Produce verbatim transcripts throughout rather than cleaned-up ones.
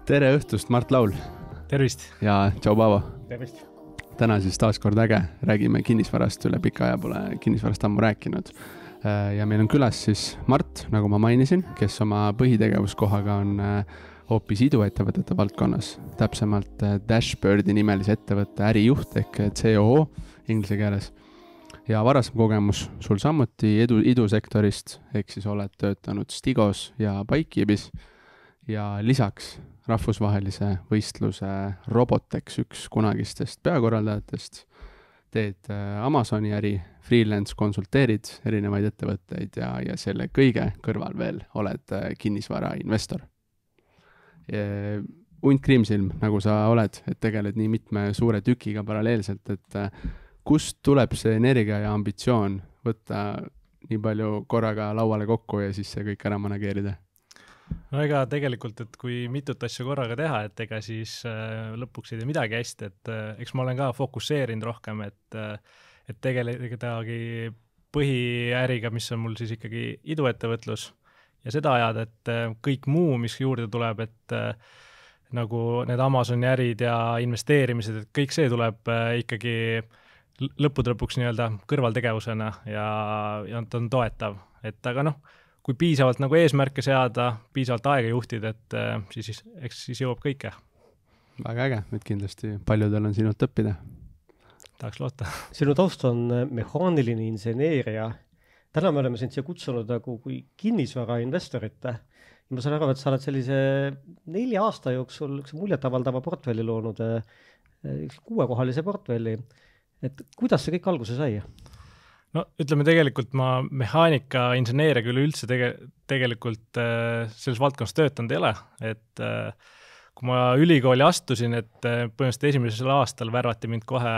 Tere õhtust, Mart Laul. Tervist. Ja tšau, Paavo. Tervist. Täna siis taas kord äge. Räägime kinnisvarast, üle pika aja pole kinnisvarast ammu rääkinud. Ja meil on külas siis Mart, nagu ma mainisin, kes oma põhitegevuskohaga on hoopis iduettevõtete valdkonnas. Täpsemalt Dashbirdi nimelise ettevõtte ärijuht ehk C O O inglise keeles. Ja varasem kogemus sul samuti edu, idusektorist, ehk siis oled töötanud Stigos ja Bikekeepis ja lisaks rahvusvahelise võistluse Robotex üks kunagistest peakorraldajatest. Teed Amazoni äri, freelance konsulteerid erinevaid ettevõtteid ja, ja selle kõige kõrval veel oled kinnisvara investor. Unt Kriimsilm, nagu sa oled, et tegeled nii mitme suure tükiga paralleelselt, et kust tuleb see energia ja ambitsioon võtta nii palju korraga lauale kokku ja siis see kõik ära manageerida? No ega tegelikult, et kui mitut asja korraga teha, et ega siis äh, lõpuks ei tee midagi hästi, et äh, eks ma olen ka fokusseerinud rohkem, et, äh, et tegeledagi põhiäriga, mis on mul siis ikkagi iduettevõtlus ja seda ajada, et äh, kõik muu, mis juurde tuleb, et äh, nagu need Amazoni ärid ja investeerimised, et kõik see tuleb äh, ikkagi lõppude lõpuks nii-öelda kõrvaltegevusena ja, ja ta on toetav, et aga noh, kui piisavalt nagu eesmärke seada, piisavalt aega juhtida, et äh, siis, eks siis jõuab kõike. Väga äge, et kindlasti paljudel on sinult õppida. Tahaks loota. Sinu taust on mehaaniline inseneer ja täna me oleme sind siia kutsunud nagu kui kinnisvara investorite. Ja ma saan aru, et sa oled sellise nelja aasta jooksul muljetavaldava portfelli loonud, kuuekohalise portfelli. Et kuidas see kõik alguse sai? No ütleme tegelikult ma mehaanika inseneeria küll üldse tege, tegelikult äh, selles valdkonnas töötanud ei ole, et äh, kui ma ülikooli astusin, et äh, põhimõtteliselt esimesel aastal värvati mind kohe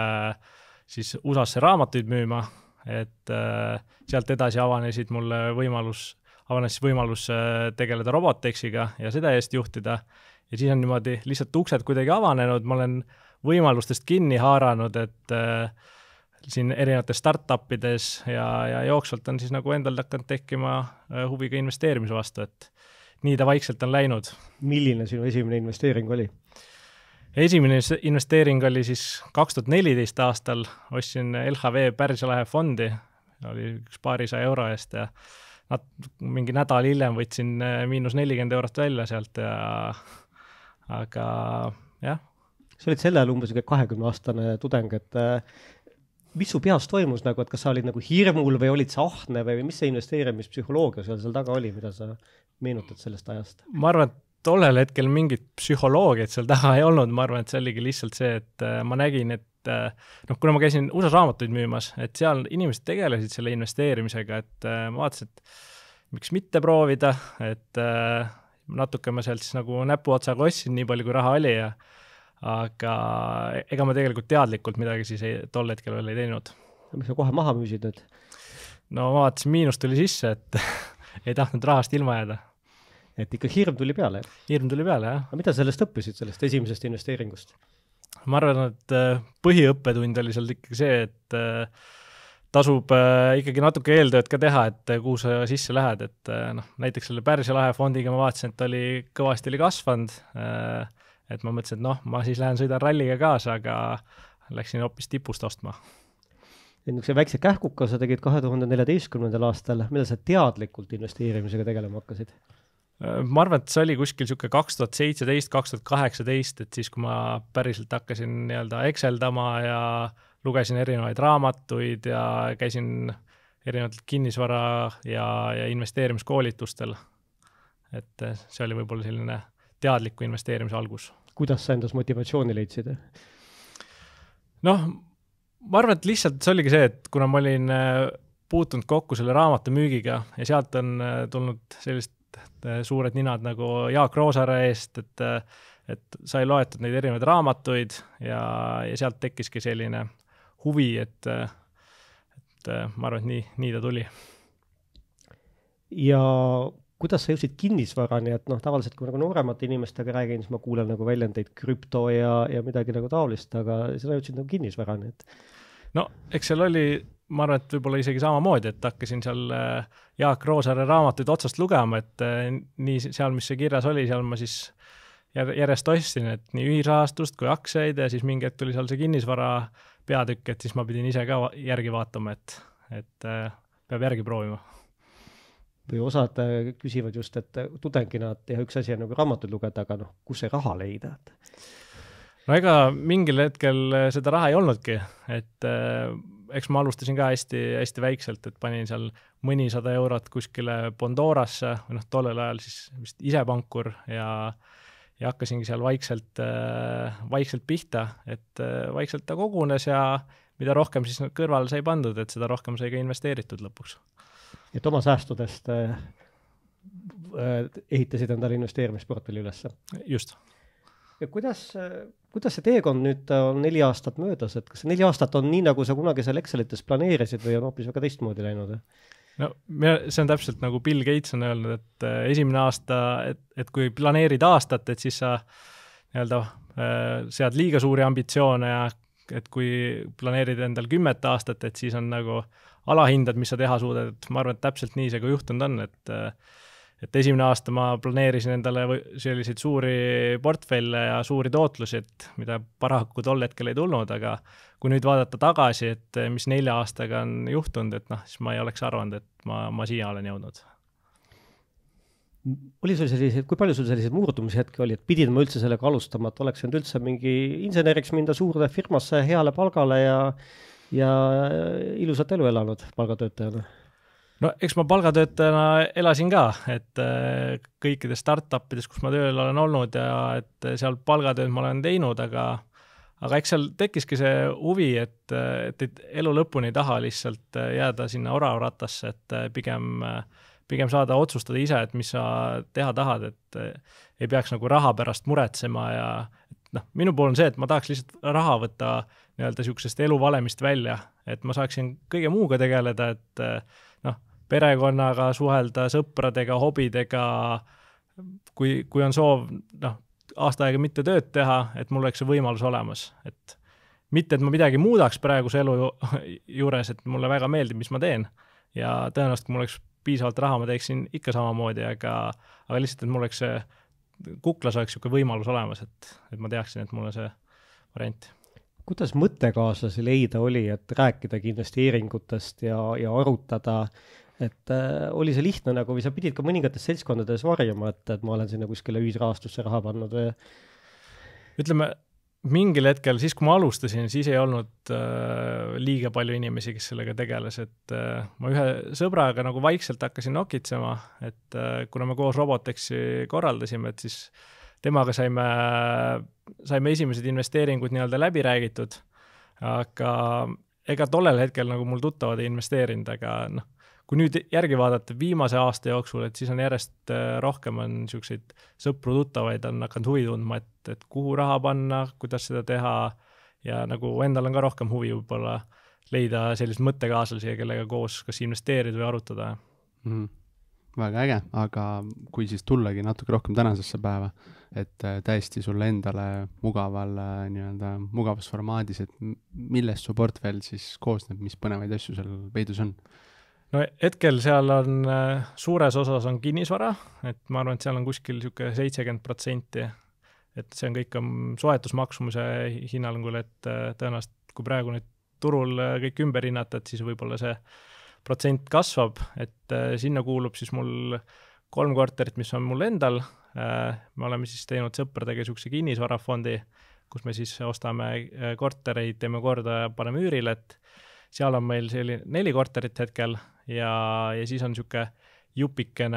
siis U S A-sse raamatuid müüma, et äh, sealt edasi avanesid mulle võimalus, avanes võimalus äh, tegeleda Robotexiga ja seda eest juhtida ja siis on niimoodi lihtsalt uksed kuidagi avanenud, ma olen võimalustest kinni haaranud, et äh, siin erinevates startupides ja, ja jooksvalt on siis nagu endal hakanud tekkima huviga investeerimise vastu, et nii ta vaikselt on läinud. Milline sinu esimene investeering oli? Esimene investeering oli siis kaks tuhat neliteist aastal, ostsin L H V Pärsia lahe fondi, oli üks paarisaja euro eest ja nat, mingi nädal hiljem võtsin miinus nelikümmend eurot välja sealt ja aga jah. See olid selle ajal umbes kahekümne aastane tudeng, et mis su peas toimus, nagu, et kas sa olid nagu hirmul või olid sa ahne või mis see investeerimispsühholoogia seal, seal taga oli, mida sa meenutad sellest ajast? Ma arvan, et tollel hetkel mingit psühholoogiat seal taga ei olnud, ma arvan, et see oligi lihtsalt see, et ma nägin, et noh, kuna ma käisin U S A raamatuid müümas, et seal inimesed tegelesid selle investeerimisega, et ma vaatasin, et miks mitte proovida, et natuke ma sealt siis nagu näpu otsaga ostsin nii palju, kui raha oli ja aga ega ma tegelikult teadlikult midagi siis ei, tol hetkel veel ei teinud. Mis sa kohe maha müüsid nüüd? No ma vaatasin, miinus tuli sisse, et ei tahtnud rahast ilma jääda. Et ikka hirm tuli peale? Hirm tuli peale, jah. Aga mida sellest õppisid, sellest esimesest investeeringust? Ma arvan, et põhiõppetund oli seal ikkagi see, et tasub ikkagi natuke eeltööd ka teha, et kuhu sa sisse lähed, et noh, näiteks selle Pärsia lahe fondiga ma vaatasin, et oli kõvasti oli kasvanud, et ma mõtlesin, et noh, ma siis lähen sõidan ralliga kaasa, aga läksin hoopis tipust ostma. See väikse kähkuka sa tegid kahe tuhande neljateistkümnendal aastal, millal sa teadlikult investeerimisega tegelema hakkasid? Ma arvan, et see oli kuskil siuke kaks tuhat seitseteist kaks tuhat kaheksateist, et siis kui ma päriselt hakkasin nii-öelda Exceldama ja lugesin erinevaid raamatuid ja käisin erinevatelt kinnisvara ja, ja investeerimiskoolitustel. Et see oli võib-olla selline teadliku investeerimise algus. Kuidas sa endas motivatsiooni leidsid? Noh, ma arvan, et lihtsalt see oligi see, et kuna ma olin puutunud kokku selle raamatu müügiga ja sealt on tulnud sellist suured ninad nagu Jaak Roosaare eest, et, et sai loetud neid erinevaid raamatuid ja, ja sealt tekkiski selline huvi, et, et ma arvan, et nii, nii ta tuli. Ja kuidas sa jõudsid kinnisvarani, et noh, tavaliselt kui nagu nooremate inimestega räägin, siis ma kuulen nagu väljendeid krüpto ja, ja midagi nagu taolist, aga sina jõudsid nagu kinnisvarani. Et... No, eks seal oli, ma arvan, et võib-olla isegi samamoodi, et hakkasin seal Jaak Roosaare raamatuid otsast lugema, et nii seal, mis see kirjas oli, seal ma siis järjest ostsin, et nii ühisrahastust kui aktsiaid ja siis mingi hetk tuli seal see kinnisvara peatükk, et siis ma pidin ise ka järgi vaatama, et, et peab järgi proovima. Või osad küsivad just, et tudengina, et üks asi on nagu raamatud lugeda, aga noh, kus see raha leida? No ega mingil hetkel seda raha ei olnudki, et äh, eks ma alustasin ka hästi, hästi väikselt, et panin seal mõnisada eurot kuskile Bondorasse, või noh, tollel ajal siis vist ise pankur ja, ja hakkasingi seal vaikselt, äh, vaikselt pihta, et äh, vaikselt ta kogunes ja mida rohkem siis kõrval sai pandud, et seda rohkem sai ka investeeritud lõpuks. Et oma säästudest äh, ehitasid endale investeerimisportfelli üles. Just. Ja kuidas, kuidas see teekond nüüd on neli aastat möödas, et kas see neli aastat on nii, nagu sa kunagi seal Excelites planeerisid või on hoopis väga teistmoodi läinud? No see on täpselt nagu Bill Gates on öelnud, et esimene aasta, et, et kui planeerid aastat, et siis sa nii-öelda sead liiga suuri ambitsioone ja et kui planeerid endal kümmet aastat, et siis on nagu alahindad, mis sa teha suudad, et ma arvan, et täpselt nii see ka juhtunud on, et, et esimene aasta ma planeerisin endale selliseid suuri portfelle ja suuri tootlusi, et mida paraku tol hetkel ei tulnud, aga kui nüüd vaadata tagasi, et mis nelja aastaga on juhtunud, et noh, siis ma ei oleks arvanud, et ma, ma siia olen jõudnud. Oli sul sellised, kui palju sul sellised murdumishetki oli, et pidid ma üldse sellega alustama, et oleks üldse mingi inseneriks minda suurde firmasse heale palgale ja, ja ilusat elu elanud palgatöötajana? No eks ma palgatöötajana elasin ka, et kõikides startupides, kus ma tööl olen olnud ja et seal palgatööd ma olen teinud, aga, aga eks seal tekkiski see huvi, et, et, et elu lõpuni ei taha lihtsalt jääda sinna oravrattasse, et pigem pigem saada otsustada ise, et mis sa teha tahad, et ei peaks nagu raha pärast muretsema ja noh, minu pool on see, et ma tahaks lihtsalt raha võtta nii-öelda siuksest eluvalemist välja, et ma saaksin kõige muuga tegeleda, et noh, perekonnaga suhelda, sõpradega, hobidega, kui, kui on soov noh, aasta aega mitte tööd teha, et mul oleks see võimalus olemas, et mitte, et ma midagi muudaks praeguse elu juures, et mulle väga meeldib, mis ma teen ja tõenäoliselt, kui mul oleks piisavalt raha, ma teeksin ikka samamoodi, aga, aga lihtsalt, et mul oleks see, kuklas oleks siuke võimalus olemas, et, et ma teaksin, et mul on see variant. Kuidas mõttekaaslasi leida oli, et rääkidagi investeeringutest ja, ja arutada, et äh, oli see lihtne nagu, või sa pidid ka mõningates seltskondades varjama, et, et ma olen sinna kuskile ühisrahastusse raha pannud või? Ütleme, mingil hetkel, siis kui ma alustasin, siis ei olnud äh, liiga palju inimesi, kes sellega tegeles, et äh, ma ühe sõbraga nagu vaikselt hakkasin nokitsema, et äh, kuna me koos Robotexi korraldasime, et siis temaga saime, saime esimesed investeeringud nii-öelda läbi räägitud, aga ega tollel hetkel nagu mul tuttavad ei investeerinud, aga noh, kui nüüd järgi vaadata viimase aasta jooksul, et siis on järjest rohkem on niisuguseid sõpru tuttavaid, on hakanud huvi tundma, et, et kuhu raha panna, kuidas seda teha ja nagu endal on ka rohkem huvi võib-olla leida sellised mõttekaaslasi, kellega koos kas investeerida või arutada. Mm, väga äge, aga kui siis tullagi natuke rohkem tänasesse päeva, et täiesti sulle endale mugaval, nii-öelda mugavas formaadis, et millest su portfell siis koosneb, mis põnevaid asju seal peidus on? No hetkel seal on, suures osas on kinnisvara, et ma arvan, et seal on kuskil siuke seitsekümmend protsenti, et see on kõik on soetusmaksumuse hinnangul, et tõenäoliselt kui praegu nüüd turul kõik ümber hinnata, et siis võib-olla see protsent kasvab, et sinna kuulub siis mul kolm korterit, mis on mul endal, me oleme siis teinud sõpradega siukse kinnisvarafondi, kus me siis ostame kortereid, teeme korda ja paneme üürile, et seal on meil selline neli korterit hetkel ja, ja siis on siuke jupikene,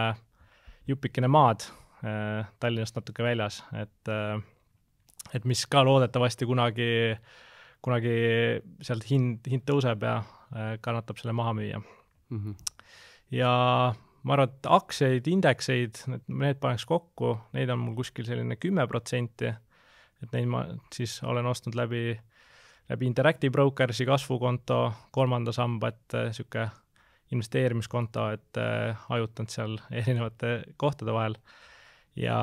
jupikene maad äh, Tallinnast natuke väljas, et, äh, et mis ka loodetavasti kunagi, kunagi sealt hind, hind tõuseb ja äh, kannatab selle maha müüa. Mm-hmm. Ja ma arvan, et aktsiaid, indekseid, need, need paneks kokku, neid on mul kuskil selline kümme protsenti, et neid ma siis olen ostnud läbi läbi Interactive Brokersi kasvukonto, kolmanda samba, et siuke investeerimiskonto, et ajutanud seal erinevate kohtade vahel. Ja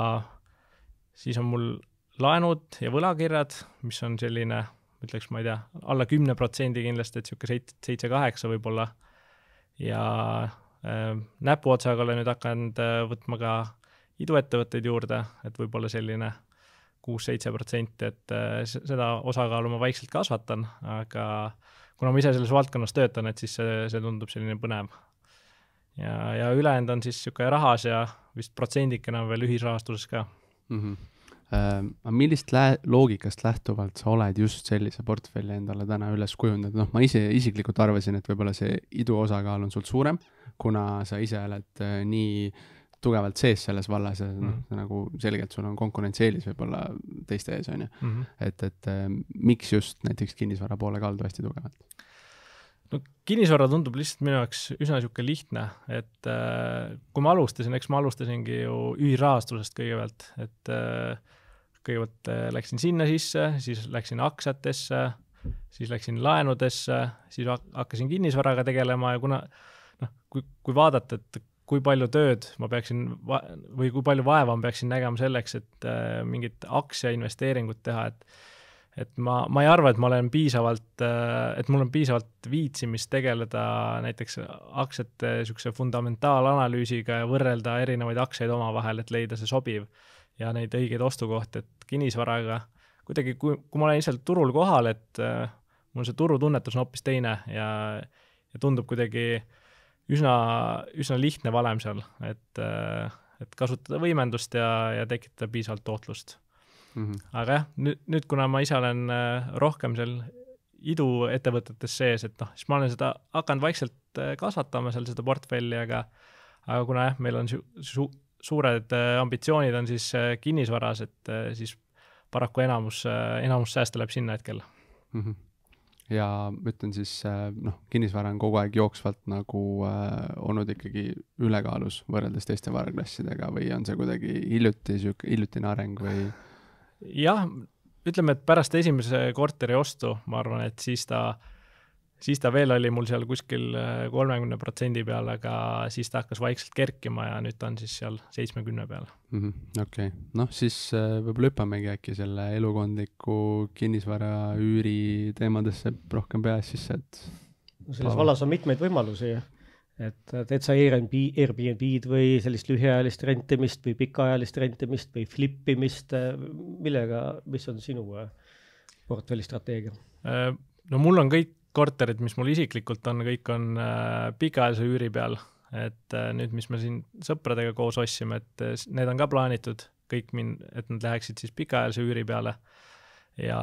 siis on mul laenud ja võlakirjad, mis on selline, ütleks, ma ei tea, alla kümne protsendi kindlasti, et siuke seitse kaheksa võib-olla. Ja äh, näpuotsaga olen nüüd hakanud võtma ka iduettevõtteid juurde, et võib-olla selline kuus-seitse protsenti, et seda osakaalu ma vaikselt kasvatan, aga kuna ma ise selles valdkonnas töötan, et siis see, see tundub selline põnev. Ja, ja ülejäänud on siis niisugune rahas ja vist protsendikena veel ühisrahastuses ka. Mm-hmm. Uh, millist lä- loogikast lähtuvalt sa oled just sellise portfelli endale täna üles kujundanud? Noh, ma ise isiklikult arvasin, et võib-olla see idu osakaal on sul suurem, kuna sa ise oled uh, nii tugevalt sees selles vallas ja mm-hmm. noh, nagu selgelt sul on konkurentsieelis võib-olla teiste ees, on ju. Mm-hmm. Et, et uh, miks just näiteks kinnisvara poole kaldu hästi tugevalt? No kinnisvara tundub lihtsalt minu jaoks üsna niisugune lihtne, et uh, kui ma alustasin, eks ma alustasingi ju ühisrahastusest kõigepealt, et uh, kõigepealt läksin sinna sisse, siis läksin aktsiatesse, siis läksin laenudesse, siis hakkasin kinnisvaraga tegelema ja kuna noh, kui, kui vaadata, et kui palju tööd ma peaksin va- või kui palju vaeva ma peaksin nägema selleks, et äh, mingit aktsiainvesteeringut teha, et et ma, ma ei arva, et ma olen piisavalt, et mul on piisavalt viitsimist tegeleda näiteks aktsiate niisuguse fundamentaalanalüüsiga ja võrrelda erinevaid aktsiaid omavahel, et leida see sobiv ja neid õigeid ostukohti, et kinnisvaraga kuidagi, kui, kui ma olen ise turul kohal, et äh, mul see turutunnetus on hoopis teine ja, ja tundub kuidagi üsna, üsna lihtne valem seal, et, äh, et kasutada võimendust ja, ja tekitada piisavalt tootlust. Mm-hmm. Aga jah, nüüd, nüüd kuna ma ise olen äh, rohkem seal iduettevõtetes sees, et noh, siis ma olen seda hakanud vaikselt äh, kasvatama seal seda portfelli, aga, aga kuna jah, meil on su, su, suured ambitsioonid on siis kinnisvaras, et siis paraku enamus, enamus säästa läheb sinna hetkel. Mm-hmm. Ja ütlen siis, noh, kinnisvara on kogu aeg jooksvalt nagu äh, olnud ikkagi ülekaalus võrreldes teiste varaklassidega või on see kuidagi hiljuti, hiljutine areng või? Jah, ütleme, et pärast esimese korteri ostu, ma arvan, et siis ta siis ta veel oli mul seal kuskil kolmekümne protsendi peal, aga siis ta hakkas vaikselt kerkima ja nüüd ta on siis seal seitsmekümne peal. Mm-hmm. Okei, okay. Noh siis võib-olla hüppamegi äkki selle elukondliku kinnisvara üüri teemadesse rohkem peas sisse, et no selles vallas on mitmeid võimalusi, et teed sa Airbnb-d või sellist lühiajalist rentimist või pikaajalist rentimist või flippimist, millega, mis on sinu portfelli strateegia? No mul on kõik korterid, mis mul isiklikult on, kõik on äh, pikaajalise üüri peal, et äh, nüüd, mis me siin sõpradega koos ossime, et äh, need on ka plaanitud, kõik min-, et nad läheksid siis pikaajalise üüri peale ja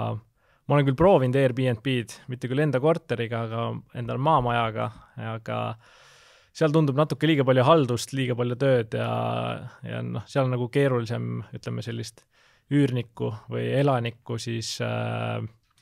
ma olen küll proovinud Airbnb-d, mitte küll enda korteriga, aga endal maamajaga, aga seal tundub natuke liiga palju haldust, liiga palju tööd ja, ja noh, seal on nagu keerulisem, ütleme sellist üürnikku või elanikku siis äh,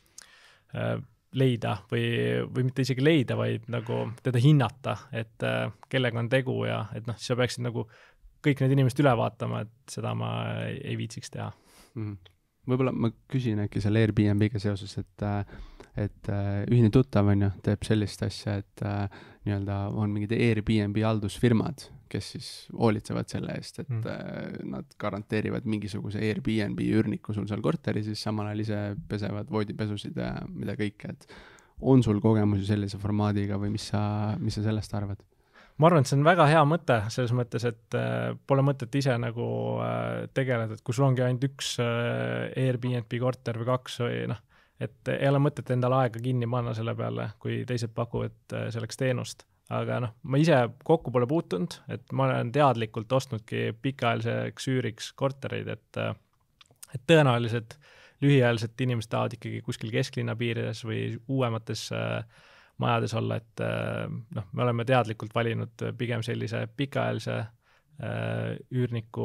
äh, leida või, või mitte isegi leida, vaid nagu teda hinnata, et äh, kellega on tegu ja et noh, siis sa peaksid nagu kõik need inimesed üle vaatama, et seda ma ei, ei viitsiks teha. Mm. Võib-olla ma küsin äkki selle Airbnb-ga seoses, et, et ühine tuttav on ju, teeb sellist asja, et nii-öelda on mingid Airbnb haldusfirmad, kes siis hoolitsevad selle eest, et mm. nad garanteerivad mingisuguse Airbnb üürniku sul seal korteri, siis samal ajal ise pesevad voodipesusid ja mida kõike, et on sul kogemusi sellise formaadiga või mis sa, mis sa sellest arvad? Ma arvan, et see on väga hea mõte selles mõttes, et äh, pole mõtet ise nagu äh, tegeleda, et kui sul ongi ainult üks äh, Airbnb korter või kaks või noh, et ei ole mõtet endale aega kinni panna selle peale, kui teised pakuvad äh, selleks teenust. Aga noh, ma ise kokku pole puutunud, et ma olen teadlikult ostnudki pikaajaliseks üüriks kortereid, et, äh, et tõenäoliselt lühiajaliselt inimesed tahavad ikkagi kuskil kesklinna piirides või uuemates äh, majades olla, et noh, me oleme teadlikult valinud pigem sellise pikaajalise äh, üürniku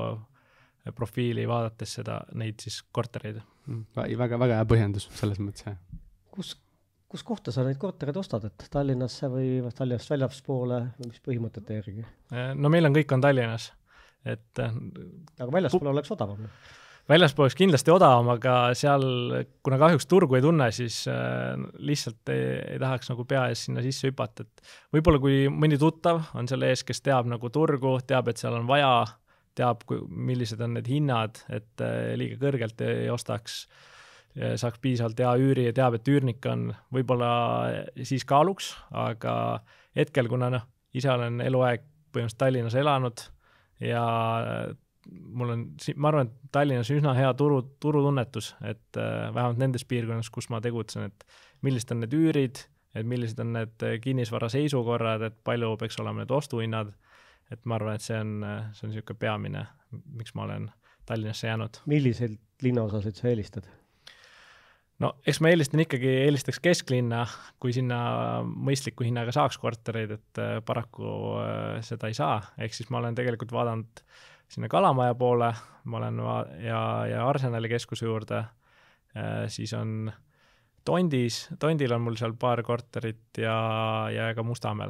profiili vaadates seda, neid siis kortereid. Väga, väga hea põhjendus selles mõttes. Kus, kus kohta sa neid kortereid ostad, et Tallinnasse või Tallinnast väljaspoole või mis põhimõtete järgi? No meil on kõik on Tallinnas. Et, aga väljaspool oleks odavam? Väljaspool oleks kindlasti odavam, aga seal, kuna kahjuks turgu ei tunne, siis äh, lihtsalt ei, ei tahaks nagu pea ees sinna sisse hüpata. Et võib-olla kui mõni tuttav on selle ees, kes teab nagu turgu, teab, et seal on vaja, teab, kui, millised on need hinnad, et äh, liiga kõrgelt ei ostaks, saaks piisavalt hea üüri ja teab, et üürnik on võib-olla siis kaaluks, aga hetkel, kuna noh, ise olen eluaeg põhimõtteliselt Tallinnas elanud ja mul on, ma arvan, et Tallinnas üsna hea turu, turutunnetus, et äh, vähemalt nendes piirkonnas, kus ma tegutsen, et millised on need üürid, et millised on need kinnisvara seisukorrad, et palju peaks olema need ostuhinnad, et ma arvan, et see on, see on niisugune peamine, miks ma olen Tallinnasse jäänud. Milliseid linnaosasid sa eelistad? No eks ma eelistan ikkagi, eelistaks kesklinna, kui sinna mõistliku hinnaga saaks kortereid, et äh, paraku äh, seda ei saa, ehk siis ma olen tegelikult vaadanud sinna Kalamaja poole, ma olen va- ja, ja Arsenali keskuse juurde, äh, siis on Tondis, Tondil on mul seal paar korterit ja, ja ka Mustamäel.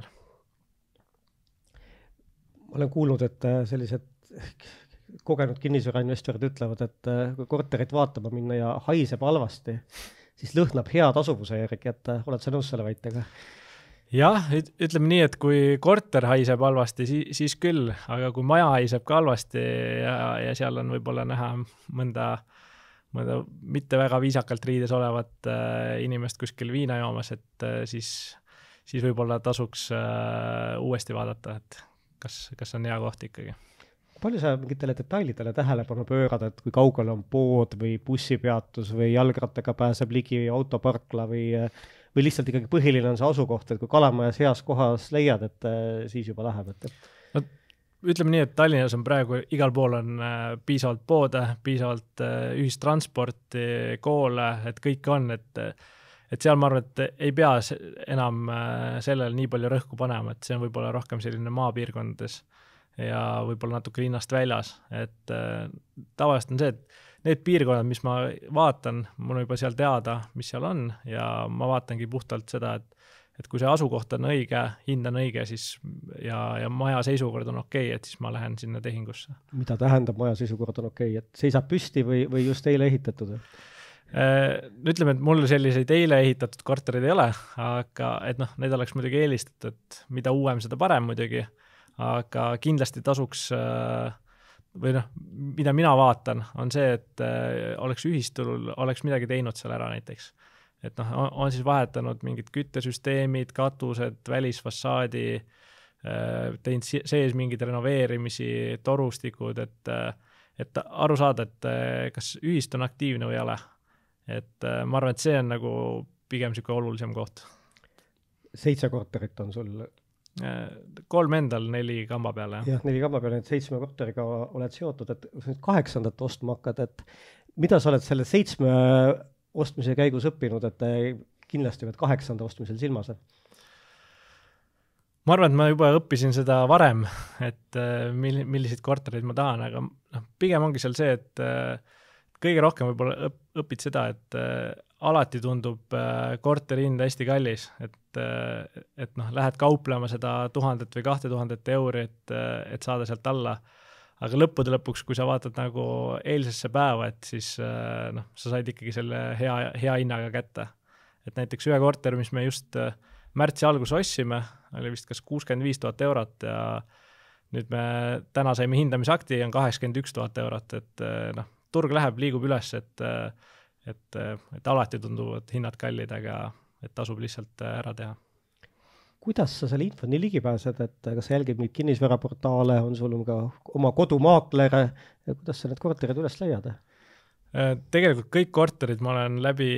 Ma olen kuulnud, et sellised kogenud kinnisvarainvestorid ütlevad, et kui korterit vaatama minna ja haiseb halvasti, siis lõhnab hea tasuvuse järgi, et oled sa nõus selle väitega? Jah, ütleme nii, et kui korter haiseb halvasti, siis, siis küll, aga kui maja haiseb ka halvasti ja, ja seal on võib-olla näha mõnda, mõnda mitte väga viisakalt riides olevat äh, inimest kuskil viina joomas, et äh, siis, siis võib-olla tasuks äh, uuesti vaadata, et kas, kas on hea koht ikkagi. Palju sa mingitele detailidele tähelepanu pöörad, et kui kaugel on pood või bussipeatus või jalgrattaga pääseb ligi autoparkla või, või lihtsalt ikkagi põhiline on see asukoht, et kui Kalamajas heas kohas leiad, et siis juba läheb, et... No, ütleme nii, et Tallinnas on praegu igal pool on piisavalt poode, piisavalt ühistransporti, koole, et kõik on, et, et seal ma arvan, et ei pea enam sellele nii palju rõhku panema, et see on võib-olla rohkem selline maapiirkondades ja võib-olla natuke linnast väljas, et äh, tavaliselt on see, et need piirkonnad, mis ma vaatan, mul on juba seal teada, mis seal on ja ma vaatangi puhtalt seda, et, et kui see asukoht on õige, hind on õige, siis ja, ja maja seisukord on okei, et siis ma lähen sinna tehingusse. Mida tähendab maja seisukord on okei, et seisab püsti või, või just eile ehitatud? Äh, ütleme, et mul selliseid eile ehitatud korterid ei ole, aga et noh, need oleks muidugi eelistatud, et mida uuem, seda parem muidugi, aga kindlasti tasuks või noh, mida mina vaatan, on see, et oleks ühistul, oleks midagi teinud seal ära näiteks. Et noh, on, on siis vahetanud mingid küttesüsteemid, katused, välisfassaadi, teinud sees mingid renoveerimisi, torustikud, et, et aru saada, et kas ühist on aktiivne või ei ole. Et ma arvan, et see on nagu pigem siuke olulisem koht. Seitse korterit on sul... kolm endal, neli kamba peale. Jah, neli kamba peale, et seitsme korteriga oled seotud, et kaheksandat ostma hakkad, et mida sa oled selle seitsme ostmise käigus õppinud, et kindlasti oled kaheksanda ostmisel silmas? Ma arvan, et ma juba õppisin seda varem, et mill, milliseid kortereid ma tahan, aga noh, pigem ongi seal see, et kõige rohkem võib-olla õpid seda, et alati tundub korteri hind hästi kallis, et, et noh, lähed kauplema seda tuhandet või kahte tuhandet euri, et, et saada sealt alla. Aga lõppude lõpuks, kui sa vaatad nagu eilsesse päeva, et siis noh, sa said ikkagi selle hea, hea hinnaga kätte. Et näiteks ühe korteri, mis me just märtsi algus ossime, oli vist kas kuuskümmend viis tuhat eurot ja nüüd me täna saime hindamisakti, on kaheksakümmend üks tuhat eurot, et noh, turg läheb, liigub üles, et Et, et alati tunduvad hinnad kallid, aga et tasub lihtsalt ära teha. Kuidas sa selle info nii ligi pääsed, et kas sa jälgid mingid kinnisvaraportaale, on sul ka oma kodumaakler, kuidas sa need korterid üles leiad? Tegelikult kõik korterid ma olen läbi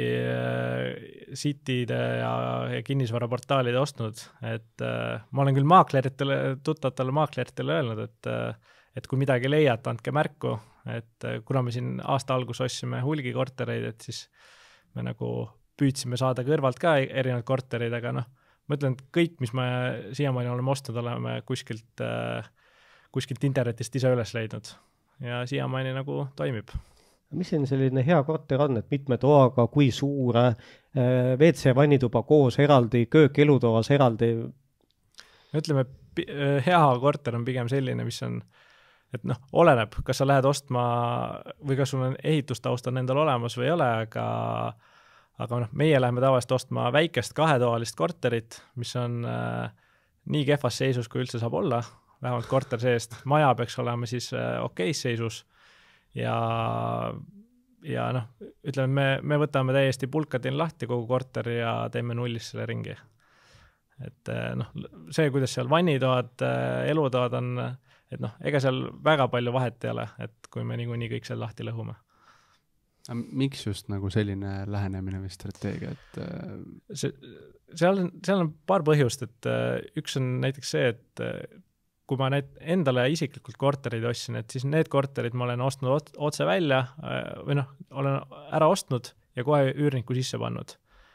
sitide ja, ja kinnisvaraportaalide ostnud, et ma olen küll maakleritele, tuttavatele maakleritele öelnud, et, et kui midagi leiad, andke märku, et kuna me siin aasta algus ossime hulgi kortereid, et siis me nagu püüdsime saada kõrvalt ka erinevad korterid, aga noh, ma ütlen, et kõik, mis me siiamaani oleme ostnud, oleme kuskilt, kuskilt internetist ise üles leidnud ja siiamaani nagu toimib. Mis siin selline hea korter on, et mitme toaga, kui suure, W C vannituba koos eraldi, köök elutoas eraldi? Ütleme, hea korter on pigem selline, mis on et noh, oleneb, kas sa lähed ostma või kas sul on ehitustaust on endal olemas või ei ole, aga, aga noh, meie läheme tavaliselt ostma väikest kahetoalist korterit, mis on äh, nii kehvas seisus, kui üldse saab olla, vähemalt korter seest. Maja peaks olema siis äh, okeis seisus ja, ja noh, ütleme, me, me võtame täiesti pulkadin lahti kogu korteri ja teeme nullist selle ringi. Et noh, see, kuidas seal vannitoad, elutoad on et noh, ega seal väga palju vahet ei ole, et kui me niikuinii kõik seal lahti lõhume. Miks just nagu selline lähenemine või strateegia, et see, seal, seal on paar põhjust, et üks on näiteks see, et kui ma need endale isiklikult korterid ostsin, et siis need korterid ma olen ostnud otse välja või noh, olen ära ostnud ja kohe üürniku sisse pannud.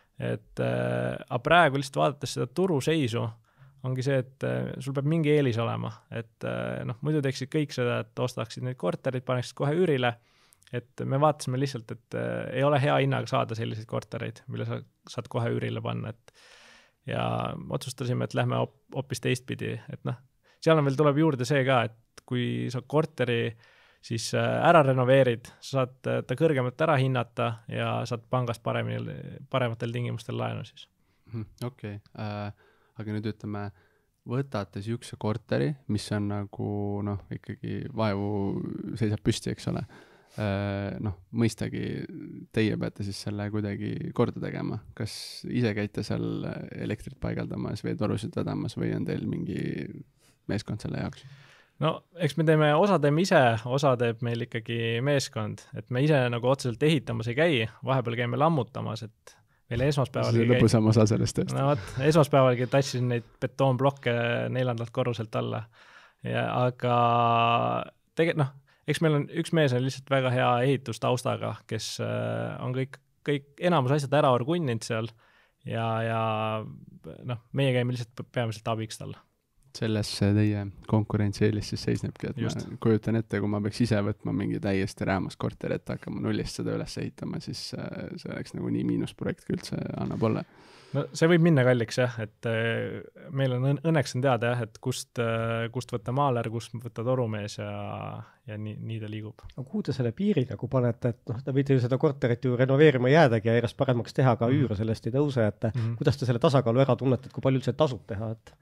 Et aga praegu lihtsalt vaadates seda turuseisu ongi see, et sul peab mingi eelis olema, et noh, muidu teeksid kõik seda, et ostaksid neid korterid, paneksid kohe üürile, et me vaatasime lihtsalt, et ei ole hea hinnaga saada selliseid kortereid, mille sa saad kohe üürile panna, et ja otsustasime, et lähme hoopis teistpidi, et noh, seal on veel tuleb juurde see ka, et kui sa korteri siis ära renoveerid, sa saad ta kõrgemalt ära hinnata ja saad pangast paremini, parematel tingimustel laenu siis. Okei, okay. äh, aga nüüd ütleme, võtate siukse korteri, mis on nagu noh, ikkagi vaevu seisab püsti, eks ole. Äh, noh, mõistagi teie peate siis selle kuidagi korda tegema. Kas ise käite seal elektrit paigaldamas või torusid vedamas või on teil mingi meeskond selle jaoks? No, eks me teeme, osa teeme ise, osa teeb meil ikkagi meeskond, et me ise nagu otseselt ehitamas ei käi, vahepeal käime lammutamas, et meil esmaspäeval see lõpusam osa sellest tõesti. No võt, esmaspäevalgi tassisin neid betoonblokke neljandalt korruselt alla. Ja, aga tegelikult noh, eks meil on, üks mees on lihtsalt väga hea ehitustaustaga, kes on kõik, kõik enamus asjad ära orgunninud seal ja, ja noh, meie käime lihtsalt peamiselt abiks talle. Selles teie konkurentsieelis siis seisnebki, et Just. ma kujutan ette, kui ma peaks ise võtma mingi täiesti räämas korteri, et hakkama nullist seda üles ehitama, siis see oleks nagu nii miinusprojekt kui üldse annab olla. No see võib minna kalliks jah, et meil on õnneks on teada jah, et kust, kust võtta maaler, kust võtta torumees ja, ja nii, nii ta liigub. Aga kuhu te selle piiri nagu panete, et noh, te võite ju seda korterit ju renoveerima jäädagi ja järjest paremaks teha, aga üüre sellest ei tõuse, et mm -hmm. kuidas te selle tasakaalu ära tunnete, et kui palju see tasub teha, et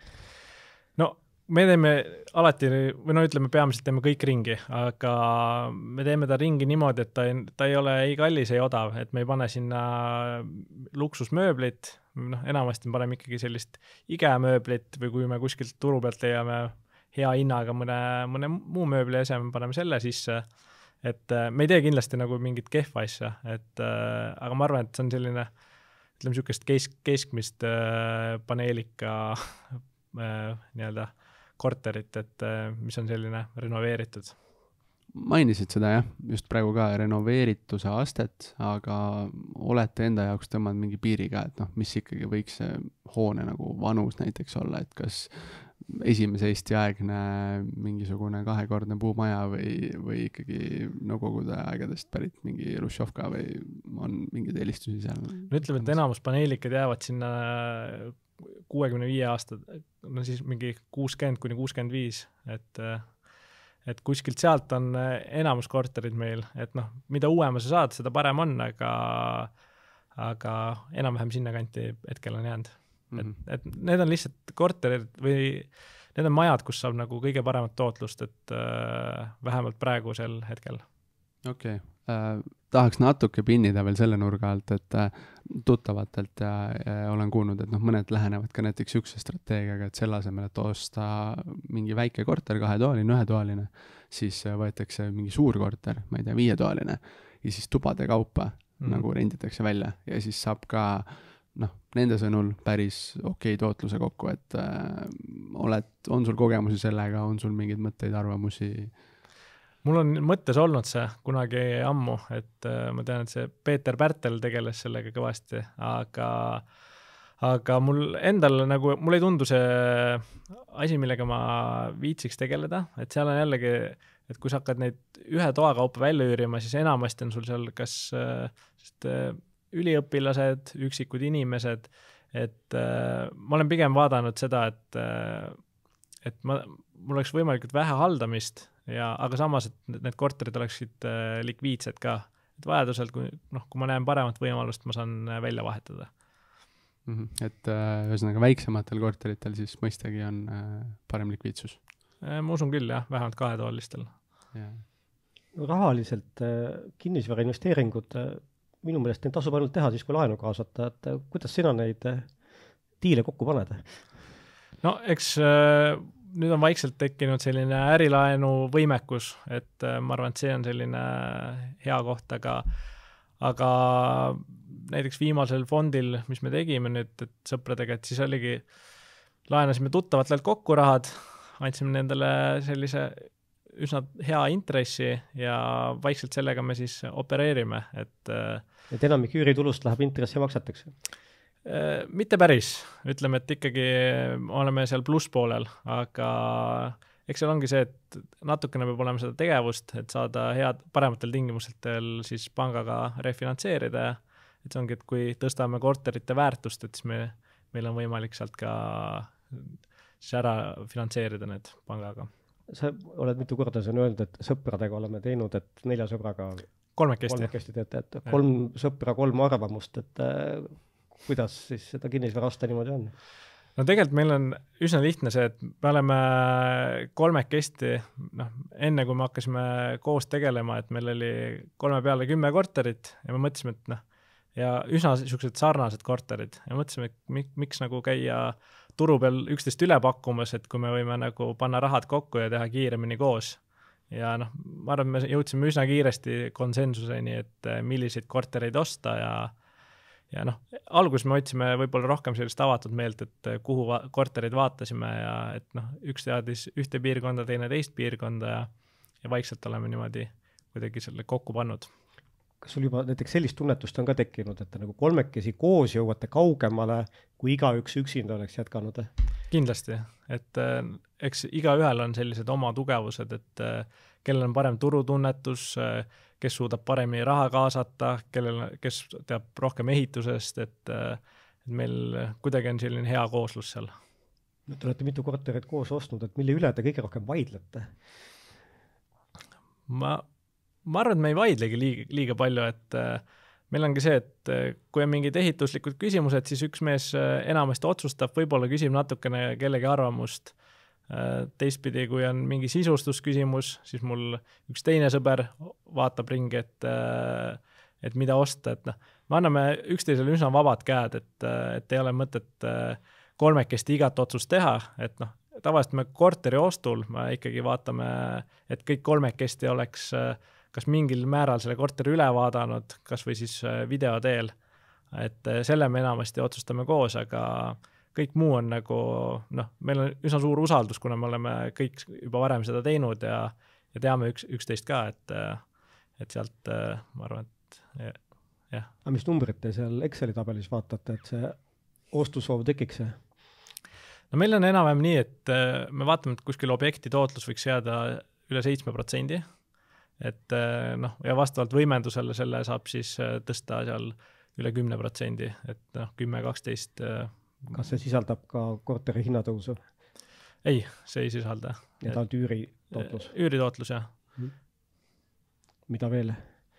no me teeme alati, või no ütleme peamiselt teeme kõik ringi, aga me teeme ta ringi niimoodi, et ta ei, ta ei ole ei kallis, ei odav, et me ei pane sinna luksusmööblit, noh enamasti me paneme ikkagi sellist igemööblit või kui me kuskilt turu pealt leiame hea hinnaga mõne, mõne muu mööbli ese, me paneme selle sisse, et me ei tee kindlasti nagu mingit kehva asja, et aga ma arvan, et see on selline, ütleme niisugust kesk, keskmist paneelika nii-öelda korterit, et mis on selline renoveeritud. Mainisid seda jah, just praegu ka renoveerituse astet, aga olete enda jaoks tõmmanud mingi piiri ka, et noh, mis ikkagi võiks see hoone nagu vanus näiteks olla, et kas esimese Eesti aegne mingisugune kahekordne puumaja või, või ikkagi Nõukogude aegadest pärit mingi Rušovka või on mingeid eelistusi seal? No ütleme, et enamus paneelikad jäävad sinna kuuekümne viie aasta, no siis mingi kuuskümmend kuni kuuskümmend viis, et, et kuskilt sealt on enamus korterid meil, et noh, mida uuema sa saad, seda parem on, aga, aga enam-vähem sinna kanti hetkel on jäänud. Mm -hmm. et, et need on lihtsalt korterid või need on majad, kus saab nagu kõige paremat tootlust, et äh, vähemalt praegusel hetkel. Okei, okay. äh, tahaks natuke pinnida veel selle nurga alt, et äh, tuttavatelt ja, ja olen kuulnud, et noh, mõned lähenevad ka näiteks ükse strateegiaga, et selle asemel, et osta mingi väike korter, kahetoaline, ühetoaline, siis võetakse mingi suur korter, ma ei tea, viietoaline ja siis tubade kaupa mm. nagu renditakse välja ja siis saab ka noh, nende sõnul päris okei tootluse kokku, et äh, oled, on sul kogemusi sellega, on sul mingeid mõtteid, arvamusi? Mul on mõttes olnud see kunagi ammu, et äh, ma tean, et see Peeter Pärtel tegeles sellega kõvasti, aga, aga mul endal nagu, mul ei tundu see asi, millega ma viitsiks tegeleda, et seal on jällegi, et kui sa hakkad neid ühe toa kaupa välja üürima, siis enamasti on sul seal kas äh, sest, äh, üliõpilased, üksikud inimesed, et äh, ma olen pigem vaadanud seda, et, äh, et ma, mul oleks võimalikult vähe haldamist, ja, aga samas, et need korterid oleksid äh, likviidsed ka. Et vajadusel, kui, noh, kui ma näen paremat võimalust, ma saan äh, välja vahetada. Mm -hmm. Et äh, ühesõnaga väiksematel korteritel siis mõistagi on äh, parem likviidsus? Äh, ma usun küll, jah, vähemalt kahetoalistel. Yeah. Rahaliselt äh, kinnisvara investeeringud äh, minu meelest neid tasub ainult teha siis, kui laenu kaasata, et kuidas sina neid diile kokku paned? No eks äh, nüüd on vaikselt tekkinud selline ärilaenu võimekus, et ma arvan, et see on selline hea koht, aga, aga näiteks viimasel fondil, mis me tegime nüüd, et sõpradega, et siis oligi, laenasime tuttavatelt kokku rahad, andsime nendele sellise üsna hea intressi ja vaikselt sellega me siis opereerime, et et enamik üüritulust läheb intressi makseteks? Mitte päris, ütleme, et ikkagi oleme seal plusspoolel, aga eks seal ongi see, et natukene peab olema seda tegevust, et saada head, parematel tingimustel siis pangaga refinantseerida ja et see ongi, et kui tõstame korterite väärtust, et siis me, meil on võimalik sealt ka siis ära finantseerida need pangaga. Sa oled mitu korda siin öelnud, et sõpradega oleme teinud, et nelja sõbraga kolmekesti, kolmekesti teete, et kolm sõpra, kolm arvamust, et kuidas siis seda kinnisvara osta niimoodi on? No tegelikult meil on üsna lihtne see, et me oleme kolmekesti, noh, enne kui me hakkasime koos tegelema, et meil oli kolme peale kümme korterit ja me mõtlesime, et noh, ja üsna sellised sarnased korterid ja mõtlesime, et mik, miks nagu käia turu peal üksteist üle pakkumas, et kui me võime nagu panna rahad kokku ja teha kiiremini koos. Ja noh, ma arvan, me jõudsime üsna kiiresti konsensuseni, et milliseid kortereid osta ja Ja noh, alguses me otsime võib-olla rohkem sellist avatud meelt, et kuhu va- korterid vaatasime ja et noh, üks teadis ühte piirkonda, teine teist piirkonda ja, ja vaikselt oleme niimoodi kuidagi selle kokku pannud. Kas sul juba näiteks sellist tunnetust on ka tekkinud, et nagu kolmekesi koos jõuate kaugemale, kui igaüks üksinda oleks jätkanud? Kindlasti, et äh, eks iga ühel on sellised oma tugevused, et äh, kellel on parem turutunnetus, äh, kes suudab paremini raha kaasata, kellel, kes teab rohkem ehitusest, et, et meil kuidagi on selline hea kooslus seal. No, te olete mitu korterit koos ostnud, et mille üle te kõige rohkem vaidlete? Ma, ma arvan, et me ei vaidlegi liiga, liiga palju, et meil ongi see, et kui on mingid ehituslikud küsimused, siis üks mees enamasti otsustab, võib-olla küsib natukene kellegi arvamust. Teistpidi, kui on mingi sisustusküsimus, siis mul üks teine sõber vaatab ringi, et, et mida osta, et noh, me anname üksteisele üsna vabad käed, et, et ei ole mõtet kolmekesti igat otsust teha, et noh, tavaliselt me korteri ostul me ikkagi vaatame, et kõik kolmekesti oleks kas mingil määral selle korteri üle vaadanud, kas või siis video teel, et selle me enamasti otsustame koos, aga kõik muu on nagu, noh, meil on üsna suur usaldus, kuna me oleme kõik juba varem seda teinud ja, ja teame üks, üksteist ka, et, et sealt ma arvan, et jah. Ja. Aga mis numbrid te seal Exceli tabelis vaatate, et see ostusoov tekiks? No meil on enam-vähem nii, et me vaatame, et kuskil objekti tootlus võiks jääda üle seitsme protsendi, et noh, ja vastavalt võimendusele selle saab siis tõsta seal üle kümne protsendi, et noh, kümme, kaksteist Kas see sisaldab ka korteri hinnatõusu? Ei, see ei sisalda. Ja ta on üüri tootlus? Üüri tootlus, jah. Mida veel?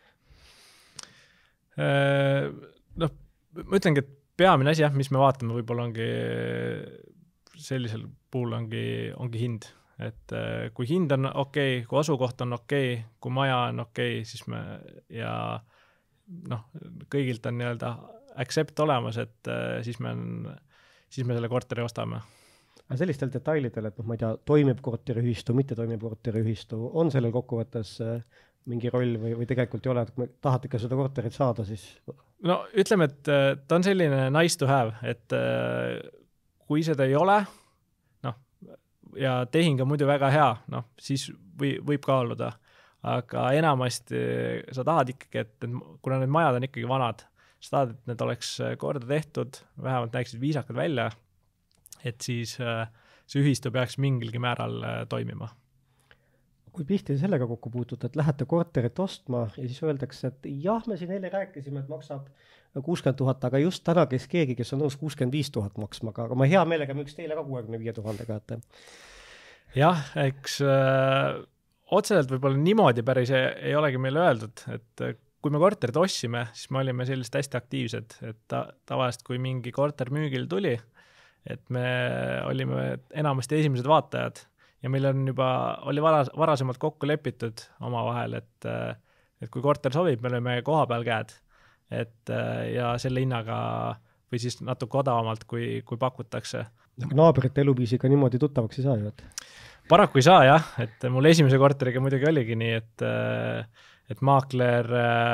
Noh, ma ütlengi, et peamine asi, jah, mis me vaatame, võib-olla ongi sellisel puhul ongi, ongi hind. Et kui hind on okei, okay, kui asukoht on okei, okay, kui maja on okei, okay, siis me ja noh, kõigilt on nii-öelda accept olemas, et siis me on siis me selle korteri ostame. Aga sellistel detailidel, et noh, ma ei tea, toimib korteriühistu, mitte toimib korteriühistu, on sellel kokkuvõttes mingi roll või, või tegelikult ei ole, et kui me tahate ikka seda korterit saada, siis... No ütleme, et ta on selline nice to have, et kui seda ei ole, noh, ja tehing on muidu väga hea, noh, siis või, võib kaaluda, aga enamasti sa tahad ikkagi, et kuna need majad on ikkagi vanad, sa tahad, et need oleks korda tehtud, vähemalt näeksid viisakad välja, et siis see ühistu peaks mingilgi määral toimima. Kui tihti sellega kokku puutute, et lähete korterit ostma ja siis öeldakse, et jah, me siin eile rääkisime, et maksab kuuskümmend tuhat, aga just täna kes keegi, kes on nõus kuuskümmend viis tuhat maksma, aga ma hea meelega müüks teile ka kuuekümne viie tuhandega. Jah, eks äh, otseselt võib-olla niimoodi päris ei, ei olegi meile öeldud, et kui me korterit ossime, siis me olime sellised hästi aktiivsed, et ta, tavaliselt kui mingi korter müügil tuli, et me olime enamasti esimesed vaatajad ja meil on juba, oli varas, varasemalt kokku lepitud oma vahel, et, et kui korter sobib, me olime koha peal käed, et ja selle hinnaga või siis natuke odavamalt, kui, kui pakutakse. aga naabrite eluviisiga niimoodi tuttavaks ei saa ju, et paraku ei saa jah, et mul esimese korteriga muidugi oligi nii, et, et maakler,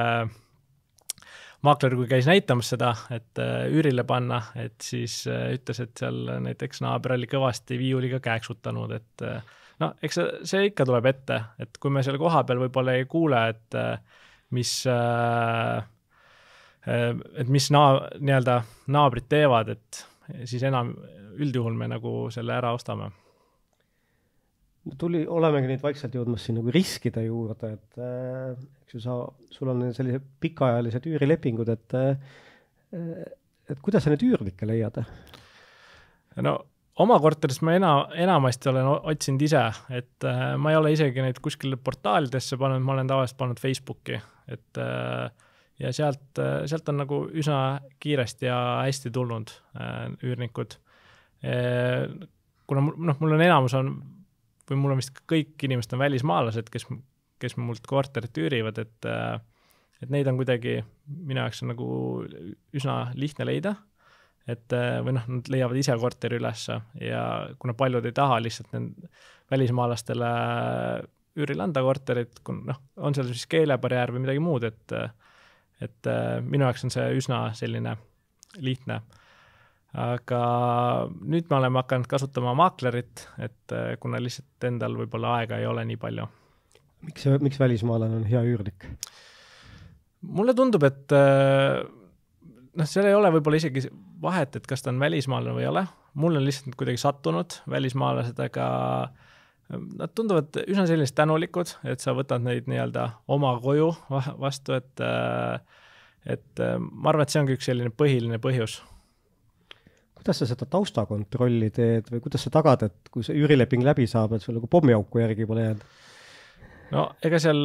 maakler kui käis näitamas seda, et üürile panna, et siis ütles, et seal näiteks naaber oli kõvasti viiuliga kääksutanud, et no, eks see, see ikka tuleb ette, et kui me selle koha peal võib-olla ei kuule, et mis, et mis naa, nii-öelda naabrid teevad, et siis enam üldjuhul me nagu selle ära ostame. Tuli, olemegi nüüd vaikselt jõudmas siin nagu riskide juurde, et äh, eks ju sa, sul on sellised pikaajalised üürilepingud, et, äh, et kuidas sa need üürnikke leiad? No oma korterist ma ena, enamasti olen otsinud ise, et äh, ma ei ole isegi neid kuskil portaalidesse pannud, ma olen tavaliselt pannud Facebooki, et äh, ja sealt, äh, sealt on nagu üsna kiiresti ja hästi tulnud äh, üürnikud. Äh, kuna noh, mul on enamus on või mul on vist kõik inimesed on välismaalased, kes, kes mult korterit üürivad, et, et neid on kuidagi, minu jaoks on nagu üsna lihtne leida, et või noh, nad leiavad ise korteri ülesse ja kuna paljud ei taha lihtsalt nend välismaalastele üüril anda korterit, kun noh, on seal siis keelebarjäär või midagi muud, et, et minu jaoks on see üsna selline lihtne. Aga nüüd me oleme hakanud kasutama maaklerit, et kuna lihtsalt endal võib-olla aega ei ole nii palju. Miks, miks välismaalane on hea üürnik? Mulle tundub, et noh, seal ei ole võib-olla isegi vahet, et kas ta on välismaalane või ei ole. Mul on lihtsalt kuidagi sattunud välismaalased, aga nad tunduvad üsna sellised tänulikud, et sa võtad neid nii-öelda oma koju vastu, et, et ma arvan, et see ongi üks selline põhiline põhjus. Kuidas sa seda taustakontrolli teed või kuidas sa tagad, et kui see üürileping läbi saab, et sul nagu pommiauku järgi pole jäänud? No ega seal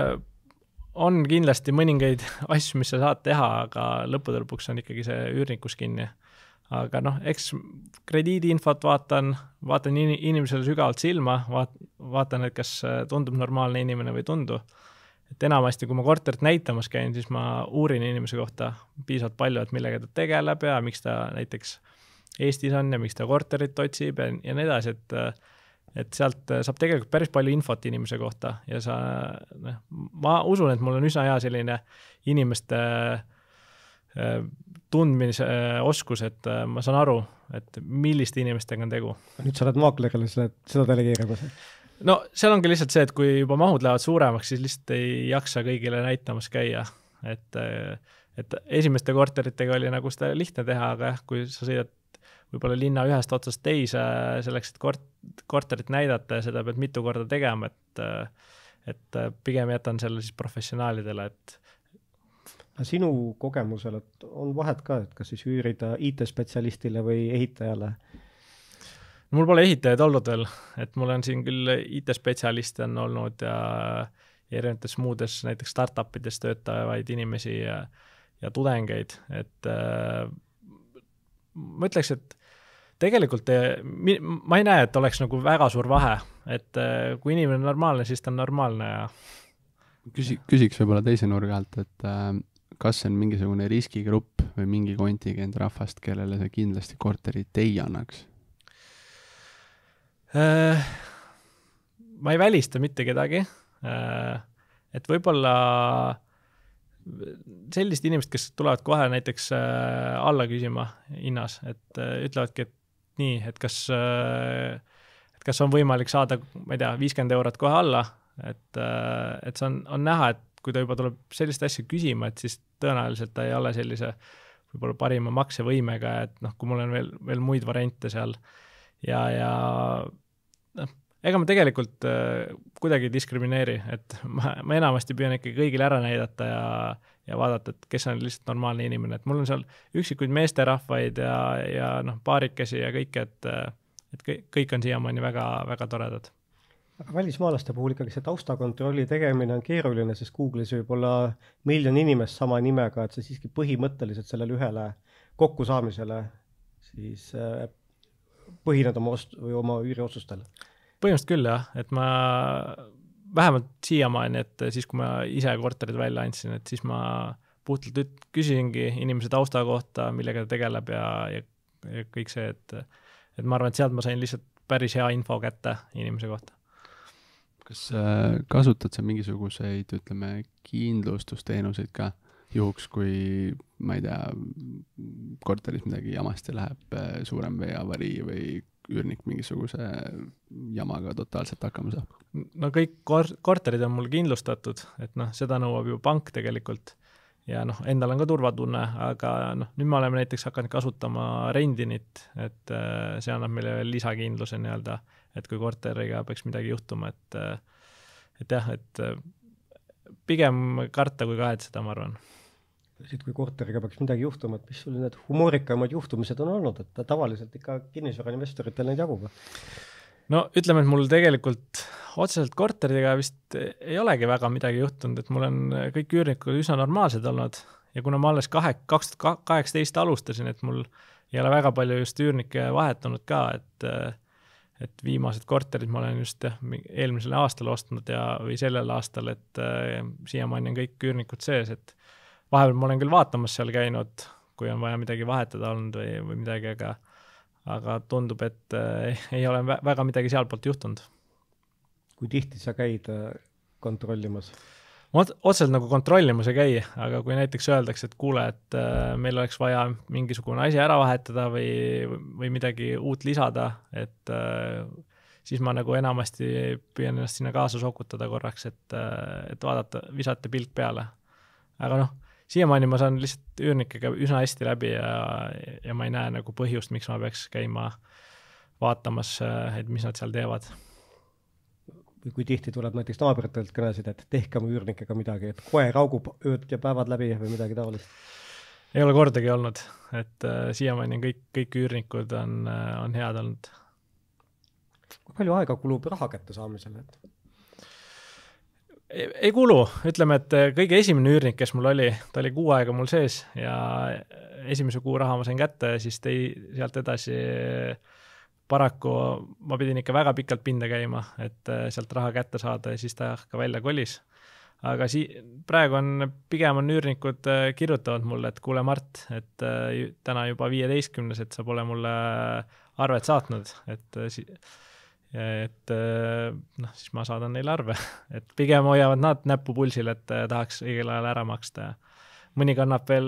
on kindlasti mõningaid asju, mis sa saad teha, aga lõppude lõpuks on ikkagi see üürnikus kinni. Aga noh, eks krediidiinfot vaatan, vaatan inimesele sügavalt silma, vaat, vaatan, et kas tundub normaalne inimene või tundu. Et enamasti, kui ma korterit näitamas käin, siis ma uurin inimese kohta piisavalt palju, et millega ta tegeleb ja miks ta näiteks Eestis on ja miks ta korterit otsib ja, ja nii edasi, et, et sealt saab tegelikult päris palju infot inimese kohta ja sa, noh, ma usun, et mul on üsna hea selline inimeste tundmise oskus, et ma saan aru, et milliste inimestega on tegu. Nüüd sa oled maaklerile seda delegeerimas? No seal ongi lihtsalt see, et kui juba mahud lähevad suuremaks, siis lihtsalt ei jaksa kõigile näitamas käia. Et, et esimeste korteritega oli nagu seda lihtne teha, aga jah, kui sa sõidad võib-olla linna ühest otsast teise selleks, et kort, korterit näidata ja seda pead mitu korda tegema, et, et pigem jätan selle siis professionaalidele, et sinu kogemusel, et on vahet ka, et kas siis üürida I T-spetsialistile või ehitajale? Mul pole ehitajaid olnud veel, et mul on siin küll I T-spetsialiste on olnud ja erinevates muudes näiteks startupides töötavaid inimesi ja, ja tudengeid, et äh, ma ütleks, et tegelikult ma ei näe, et oleks nagu väga suur vahe, et äh, kui inimene on normaalne, siis ta on normaalne ja Küsi, küsiks võib-olla teise nurga alt, et äh, kas on mingisugune riskigrupp või mingi kontingent rahvast, kellele see kindlasti korterit ei annaks? Äh, ma ei välista mitte kedagi, äh, et võib-olla sellist inimest, kes tulevad kohe näiteks äh, alla küsima hinnas, et äh, ütlevadki, et nii, et kas, äh, et kas on võimalik saada, ma ei tea, viiskümmend eurot kohe alla, et, äh, et see on, on näha, et kui ta juba tuleb sellist asja küsima, et siis tõenäoliselt ta ei ole sellise võib-olla parima maksevõimega, et noh, kui mul on veel, veel muid variante seal ja, ja noh, ega ma tegelikult äh, kuidagi ei diskrimineeri, et ma, ma enamasti püüan ikkagi kõigile ära näidata ja, ja vaadata, et kes on lihtsalt normaalne inimene, et mul on seal üksikuid meesterahvaid ja, ja noh, paarikesi ja kõik, et, et kõik on siiamaani väga, väga toredad. Aga välismaalaste puhul ikkagi see taustakontrolli tegemine on keeruline, sest Google'is võib olla miljon inimest sama nimega, et see siiski põhimõtteliselt sellele ühele kokkusaamisele siis äh, põhined oma, ost- või oma üüriotsustel. Põhimõtteliselt küll jah, et ma vähemalt siiamaani, et siis kui ma ise korterid välja andsin, et siis ma puhtalt üt- küsisingi inimese tausta kohta, millega ta tegeleb ja, ja, ja kõik see, et, et ma arvan, et sealt ma sain lihtsalt päris hea info kätte inimese kohta. Kas äh, kasutad sa mingisuguseid, ütleme, kindlustusteenuseid ka juhuks, kui, ma ei tea, korteris midagi jamasti läheb, suurem veeavarii või üürnik mingisuguse jamaga totaalselt hakkama saab? No kõik kor- korterid on mul kindlustatud, et noh, seda nõuab ju pank tegelikult ja noh, endal on ka turvatunne, aga noh, nüüd me oleme näiteks hakanud kasutama rendinit, et see annab meile veel lisakindluse nii-öelda, et kui korteriga peaks midagi juhtuma, et, et jah, et pigem karta kui kahetseda, ma arvan. Siit kui korteriga peaks midagi juhtuma, et mis sul need humoorikamad juhtumised on olnud, et tavaliselt ikka kinnisvarainvestoritel neid jagub? No ütleme, et mul tegelikult otseselt korteriga vist ei olegi väga midagi juhtunud, et mul on kõik üürnikud üsna normaalsed olnud ja kuna ma alles kahe, kaks tuhat kaheksateist alustasin, et mul ei ole väga palju just üürnikke vahetunud ka, et, et viimased korterid ma olen just jah, eelmisel aastal ostnud ja, või sellel aastal, et siiamaani on kõik üürnikud sees, et vahepeal ma olen küll vaatamas seal käinud, kui on vaja midagi vahetada olnud või, või midagi, aga, aga tundub, et äh, ei ole väga midagi seal poolt juhtunud. Kui tihti sa käid kontrollimas? Ma otseselt nagu kontrollimas ei käi, aga kui näiteks öeldakse, et kuule, et äh, meil oleks vaja mingisugune asi ära vahetada või, või midagi uut lisada, et äh, siis ma nagu enamasti püüan ennast sinna kaasa sokutada korraks, et, äh, et vaadata, visata pilk peale. Aga noh, siiamaani ma saan lihtsalt üürnikega üsna hästi läbi ja, ja ma ei näe nagu põhjust, miks ma peaks käima vaatamas, et mis nad seal teevad. Või kui tihti tuleb näiteks naabritelt kõnesid, et tehke oma üürnikega midagi, et koer augub ööd ja päevad läbi või midagi taolist? Ei ole kordagi olnud, et äh, siiamaani kõik, kõik üürnikud on, äh, on head olnud. Kui palju aega kulub raha kätte saamisele? Ei, ei kulu, ütleme, et kõige esimene üürnik, kes mul oli, ta oli kuu aega mul sees ja esimese kuu raha ma sain kätte ja siis tõi sealt edasi paraku ma pidin ikka väga pikalt pinda käima, et sealt raha kätte saada ja siis ta ka välja kolis. Aga si- praegu on, pigem on üürnikud kirjutavad mulle, et kuule Mart, et täna juba viieteistkümnes, et sa pole mulle arvet saatnud, et si- et noh, siis ma saadan neile arve, et pigem hoiavad nad näppu pulsil, et tahaks õigel ajal ära maksta. Mõni kannab veel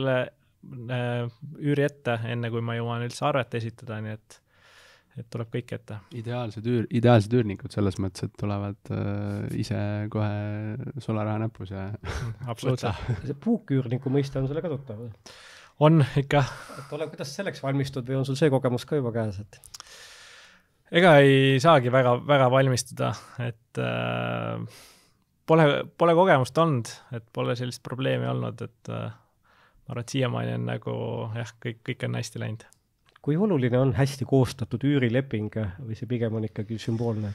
üüri ette, enne kui ma jõuan üldse arvet esitada, nii et, et tuleb kõik ette. Ideaalsed, üür, ideaalsed üürnikud selles mõttes, et tulevad äh, ise kohe sularaha näpus ja absoluutselt. See puuküürniku mõiste on sulle kasutav? On ikka. Et ole, kuidas selleks valmistud või on sul see kogemus ka juba käes? Et... Ega ei saagi väga, väga valmistuda, et äh, pole, pole kogemust olnud, et pole sellist probleemi olnud, et äh, ma arvan, et siiamaani on nagu, jah, kõik, kõik on hästi läinud. Kui oluline on hästi koostatud üürileping või see pigem on ikkagi sümboolne?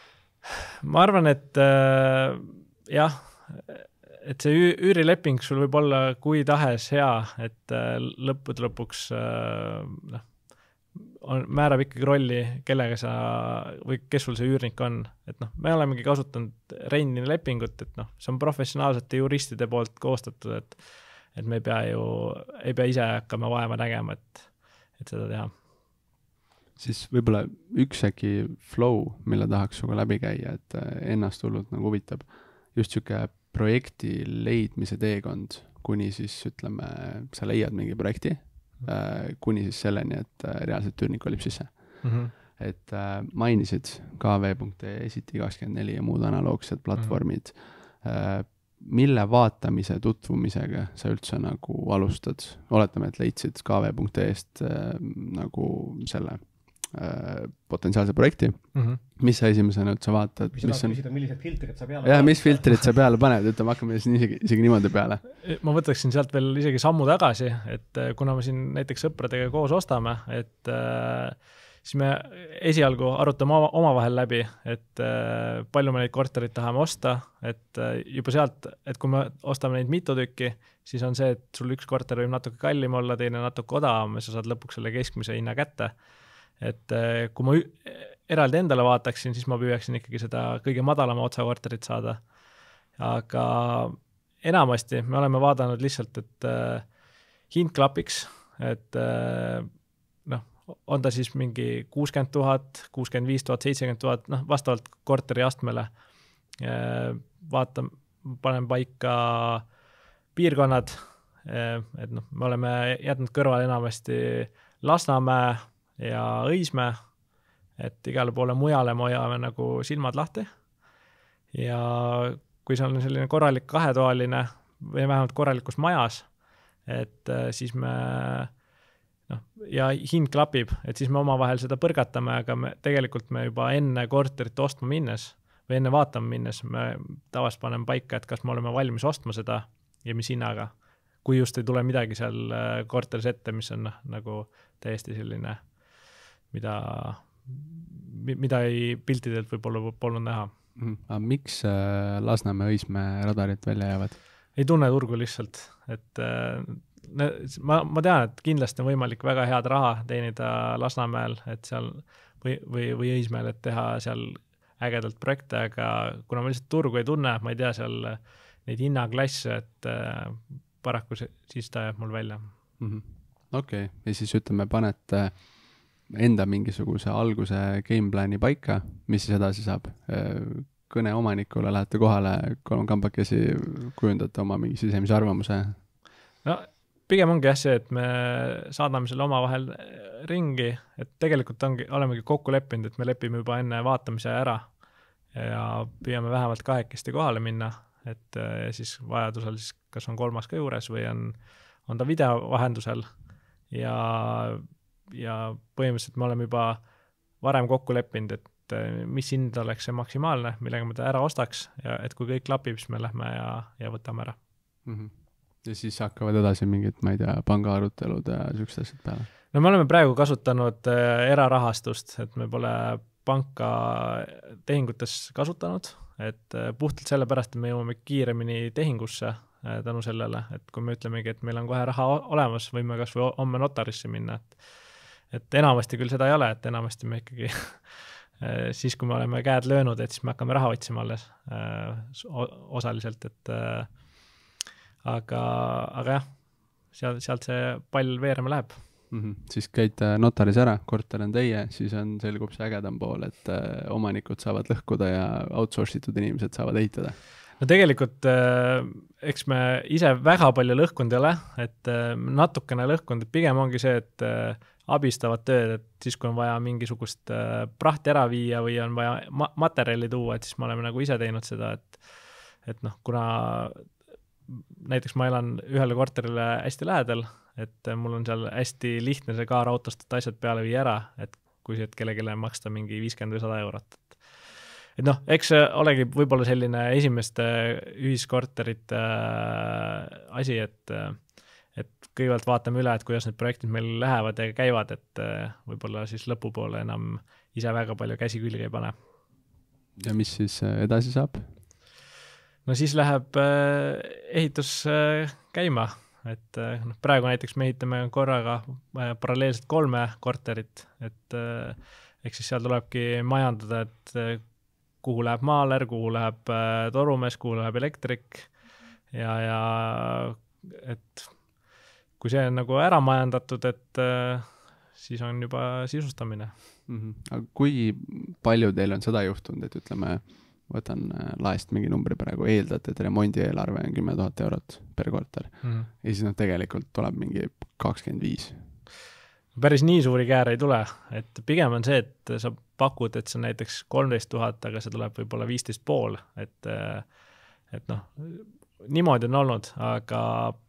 Ma arvan, et äh, jah, et see üürileping sul võib olla kui tahes hea, et äh, lõppude lõpuks äh, noh, on, määrab ikkagi rolli, kellega sa, või kes sul see üürnik on. Et noh, me olemegi kasutanud rendini lepingut, et noh, see on professionaalsete juristide poolt koostatud, et, et me ei pea ju, ei pea ise hakkama vaeva nägema, et, et seda teha. Siis võib-olla üks äkki flow, mille tahaks suga läbi käia, et ennast hullult nagu huvitab, just siuke projekti leidmise teekond, kuni siis ütleme, sa leiad mingi projekti, kuni siis selleni, et reaalselt üürnik olib sisse. Mm-hmm. Et äh, mainisid K V punkt E, Esiti kakskümmend neli ja muud analoogsed platvormid. Mm-hmm. Äh, mille vaatamise tutvumisega sa üldse nagu alustad? Oletame, et leidsid K V punkt E-st äh, nagu selle äh, potentsiaalse projekti. Mm-hmm. Mis sa esimesena üldse vaatad? Mis, mis on... küsida, millised filtrid sa peale jah, mis filtrid sa peale paned? Ütleme, hakkame isegi, isegi niimoodi peale. Ma võtaksin sealt veel isegi sammu tagasi, et kuna me siin näiteks sõpradega koos ostame, et äh, siis me esialgu arutame oma, omavahel läbi, et äh, palju me neid korterid tahame osta, et äh, juba sealt, et kui me ostame neid mitu tükki, siis on see, et sul üks korter võib natuke kallim olla, teine natuke odavam ja sa saad lõpuks selle keskmise hinna kätte. Et äh, kui ma ü- eraldi endale vaataksin, siis ma püüaksin ikkagi seda kõige madalama otsakorterit saada. Aga enamasti me oleme vaadanud lihtsalt, et äh, hind klapiks, et äh, noh, on ta siis mingi kuuskümmend tuhat, kuuskümmend viis tuhat, seitsekümmend tuhat, noh, vastavalt korteri astmele. Vaatan, panen paika piirkonnad, et noh, me oleme jätnud kõrval enamasti Lasnamäe ja Õismäe, et igale poole mujale me hoiame nagu silmad lahti. Ja kui see on selline korralik kahetoaline või vähemalt korralikus majas, et siis me, noh, ja hind klapib, et siis me omavahel seda põrgatame, aga me tegelikult me juba enne korterit ostma minnes või enne vaatama minnes me tavast paneme paika, et kas me oleme valmis ostma seda ja mis hinnaga, kui just ei tule midagi seal korteris ette, mis on nagu täiesti selline, mida, mida ei piltidelt võib-olla polnud näha. Aga miks Lasnamäe Õismäe radarit välja jäävad? Ei tunne turgu lihtsalt, et ma, ma tean, et kindlasti on võimalik väga head raha teenida Lasnamäel, et seal või, või, või Õismäel, et teha seal ägedalt projekte, aga kuna ma lihtsalt turgu ei tunne, ma ei tea seal neid hinnaklasse, et paraku siis ta jääb mul välja. Mm-hmm. Okei, okay. Ja siis ütleme, panete enda mingisuguse alguse gameplani paika, mis siis edasi saab? Kõne omanikule lähete kohale, kolm kambakesi kujundate oma mingi sisemise arvamuse? No pigem ongi jah see, et me saadame selle oma vahel ringi, et tegelikult ongi, olemegi kokku leppinud, et me lepime juba enne vaatamise ära ja püüame vähemalt kahekesti kohale minna, et ja siis vajadusel siis kas on kolmas ka juures või on, on ta video vahendusel ja, ja põhimõtteliselt me oleme juba varem kokku leppinud, et mis hind oleks see maksimaalne, millega me ta ära ostaks ja et kui kõik klapib, siis me lähme ja, ja võtame ära. Mm-hmm. Ja siis hakkavad edasi mingid, ma ei tea, pangaarutelud ja sükst asjad peale? No me oleme praegu kasutanud erarahastust, et me pole panka tehingutes kasutanud, et puhtalt sellepärast, et me jõuame kiiremini tehingusse tänu sellele, et kui me ütlemegi, et meil on kohe raha olemas, võime kas või homme notarisse minna, et, et enamasti küll seda ei ole, et enamasti me ikkagi siis, kui me oleme käed löönud, et siis me hakkame raha otsima alles osaliselt, et aga, aga jah, seal, sealt see pall veerema läheb. Mm-hmm. Siis käite notaris ära, korter on teie, siis on, selgub see ägedam pool, et äh, omanikud saavad lõhkuda ja outsourcitud inimesed saavad ehitada. No tegelikult äh, eks me ise väga palju lõhkunud ei ole, et äh, natukene lõhkunud, et pigem ongi see, et äh, abistavad tööd, et siis, kui on vaja mingisugust äh, prahti ära viia või on vaja ma- materjali tuua, et siis me oleme nagu ise teinud seda, et, et noh, kuna näiteks ma elan ühele korterile hästi lähedal, et mul on seal hästi lihtne see kaarautostatud asjad peale viia ära, et kui see, et kellelegi maksta mingi viiskümmend või sada eurot. Et noh, eks olegi võib-olla selline esimeste ühiskorterite äh, asi, et, et kõigepealt vaatame üle, et kuidas need projektid meil lähevad ja käivad, et äh, võib-olla siis lõpupoole enam ise väga palju käsi külge ei pane. Ja mis siis edasi saab? No siis läheb äh, ehitus äh, käima, et äh, no, praegu näiteks me ehitame korraga äh, paralleelselt kolme korterit, et äh, eks siis seal tulebki majandada, et äh, kuhu läheb maaler, kuhu läheb äh, torumees, kuhu läheb elektrik ja, ja et kui see on nagu ära majandatud, et äh, siis on juba sisustamine. Mm-hmm. Aga kui palju teil on seda juhtunud, et ütleme, võtan laest mingi numbri praegu, eeldate, et remondi eelarve on kümme tuhat eurot per korter. Mm-hmm. Ja siis noh, tegelikult tuleb mingi kakskümmend viis. Päris nii suuri kääre ei tule, et pigem on see, et sa pakud, et see on näiteks kolmteist tuhat, aga see tuleb võib-olla viisteist pool, et, et noh, niimoodi on olnud, aga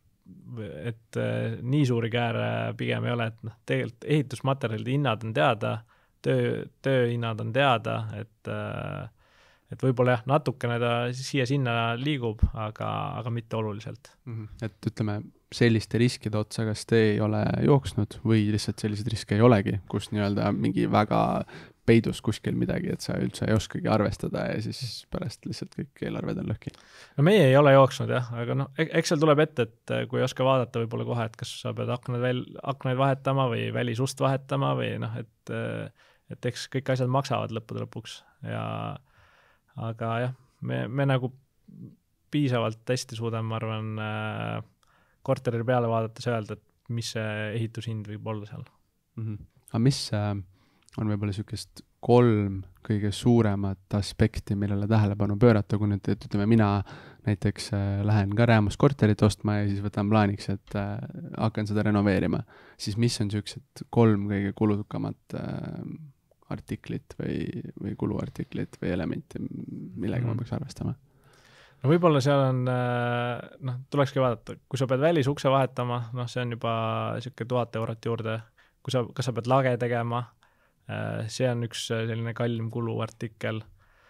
et nii suuri kääre pigem ei ole, et noh, tegelikult ehitusmaterjalide hinnad on teada, töö, tööhinnad on teada, et et võib-olla jah, natukene ta siia-sinna liigub, aga, aga mitte oluliselt. Mm-hmm. Et ütleme, selliste riskide otsa, kas te ei ole jooksnud või lihtsalt sellised riske ei olegi, kus nii-öelda mingi väga peidus kuskil midagi, et sa üldse ei oskagi arvestada ja siis pärast lihtsalt kõik eelarved on lõhki? No meie ei ole jooksnud jah, aga noh, eks seal tuleb ette, et kui ei oska vaadata võib-olla kohe, et kas sa pead aknaid, väl, aknaid vahetama või välisust vahetama või noh, et, et eks kõik asjad maksavad lõppude lõpuks ja aga jah, me, me nagu piisavalt hästi suudame, ma arvan, korteril peale vaadates öelda, et mis see ehitushind võib olla seal. Mm-hmm. aga mis äh, on võib-olla niisugust kolm kõige suuremat aspekti, millele tähelepanu pöörata, kui nüüd, et ütleme, mina näiteks äh, lähen ka Räämus korterit ostma ja siis võtan plaaniks, et äh, hakkan seda renoveerima, siis mis on niisugused kolm kõige kulukamat äh, artiklit või, või kuluartiklit või elementi, millega mm. ma peaks arvestama? No võib-olla seal on, noh, tulekski vaadata, kui sa pead välisukse vahetama, noh, see on juba niisugune tuhat eurot juurde, kui sa, kas sa pead lage tegema, see on üks selline kallim kuluartikkel,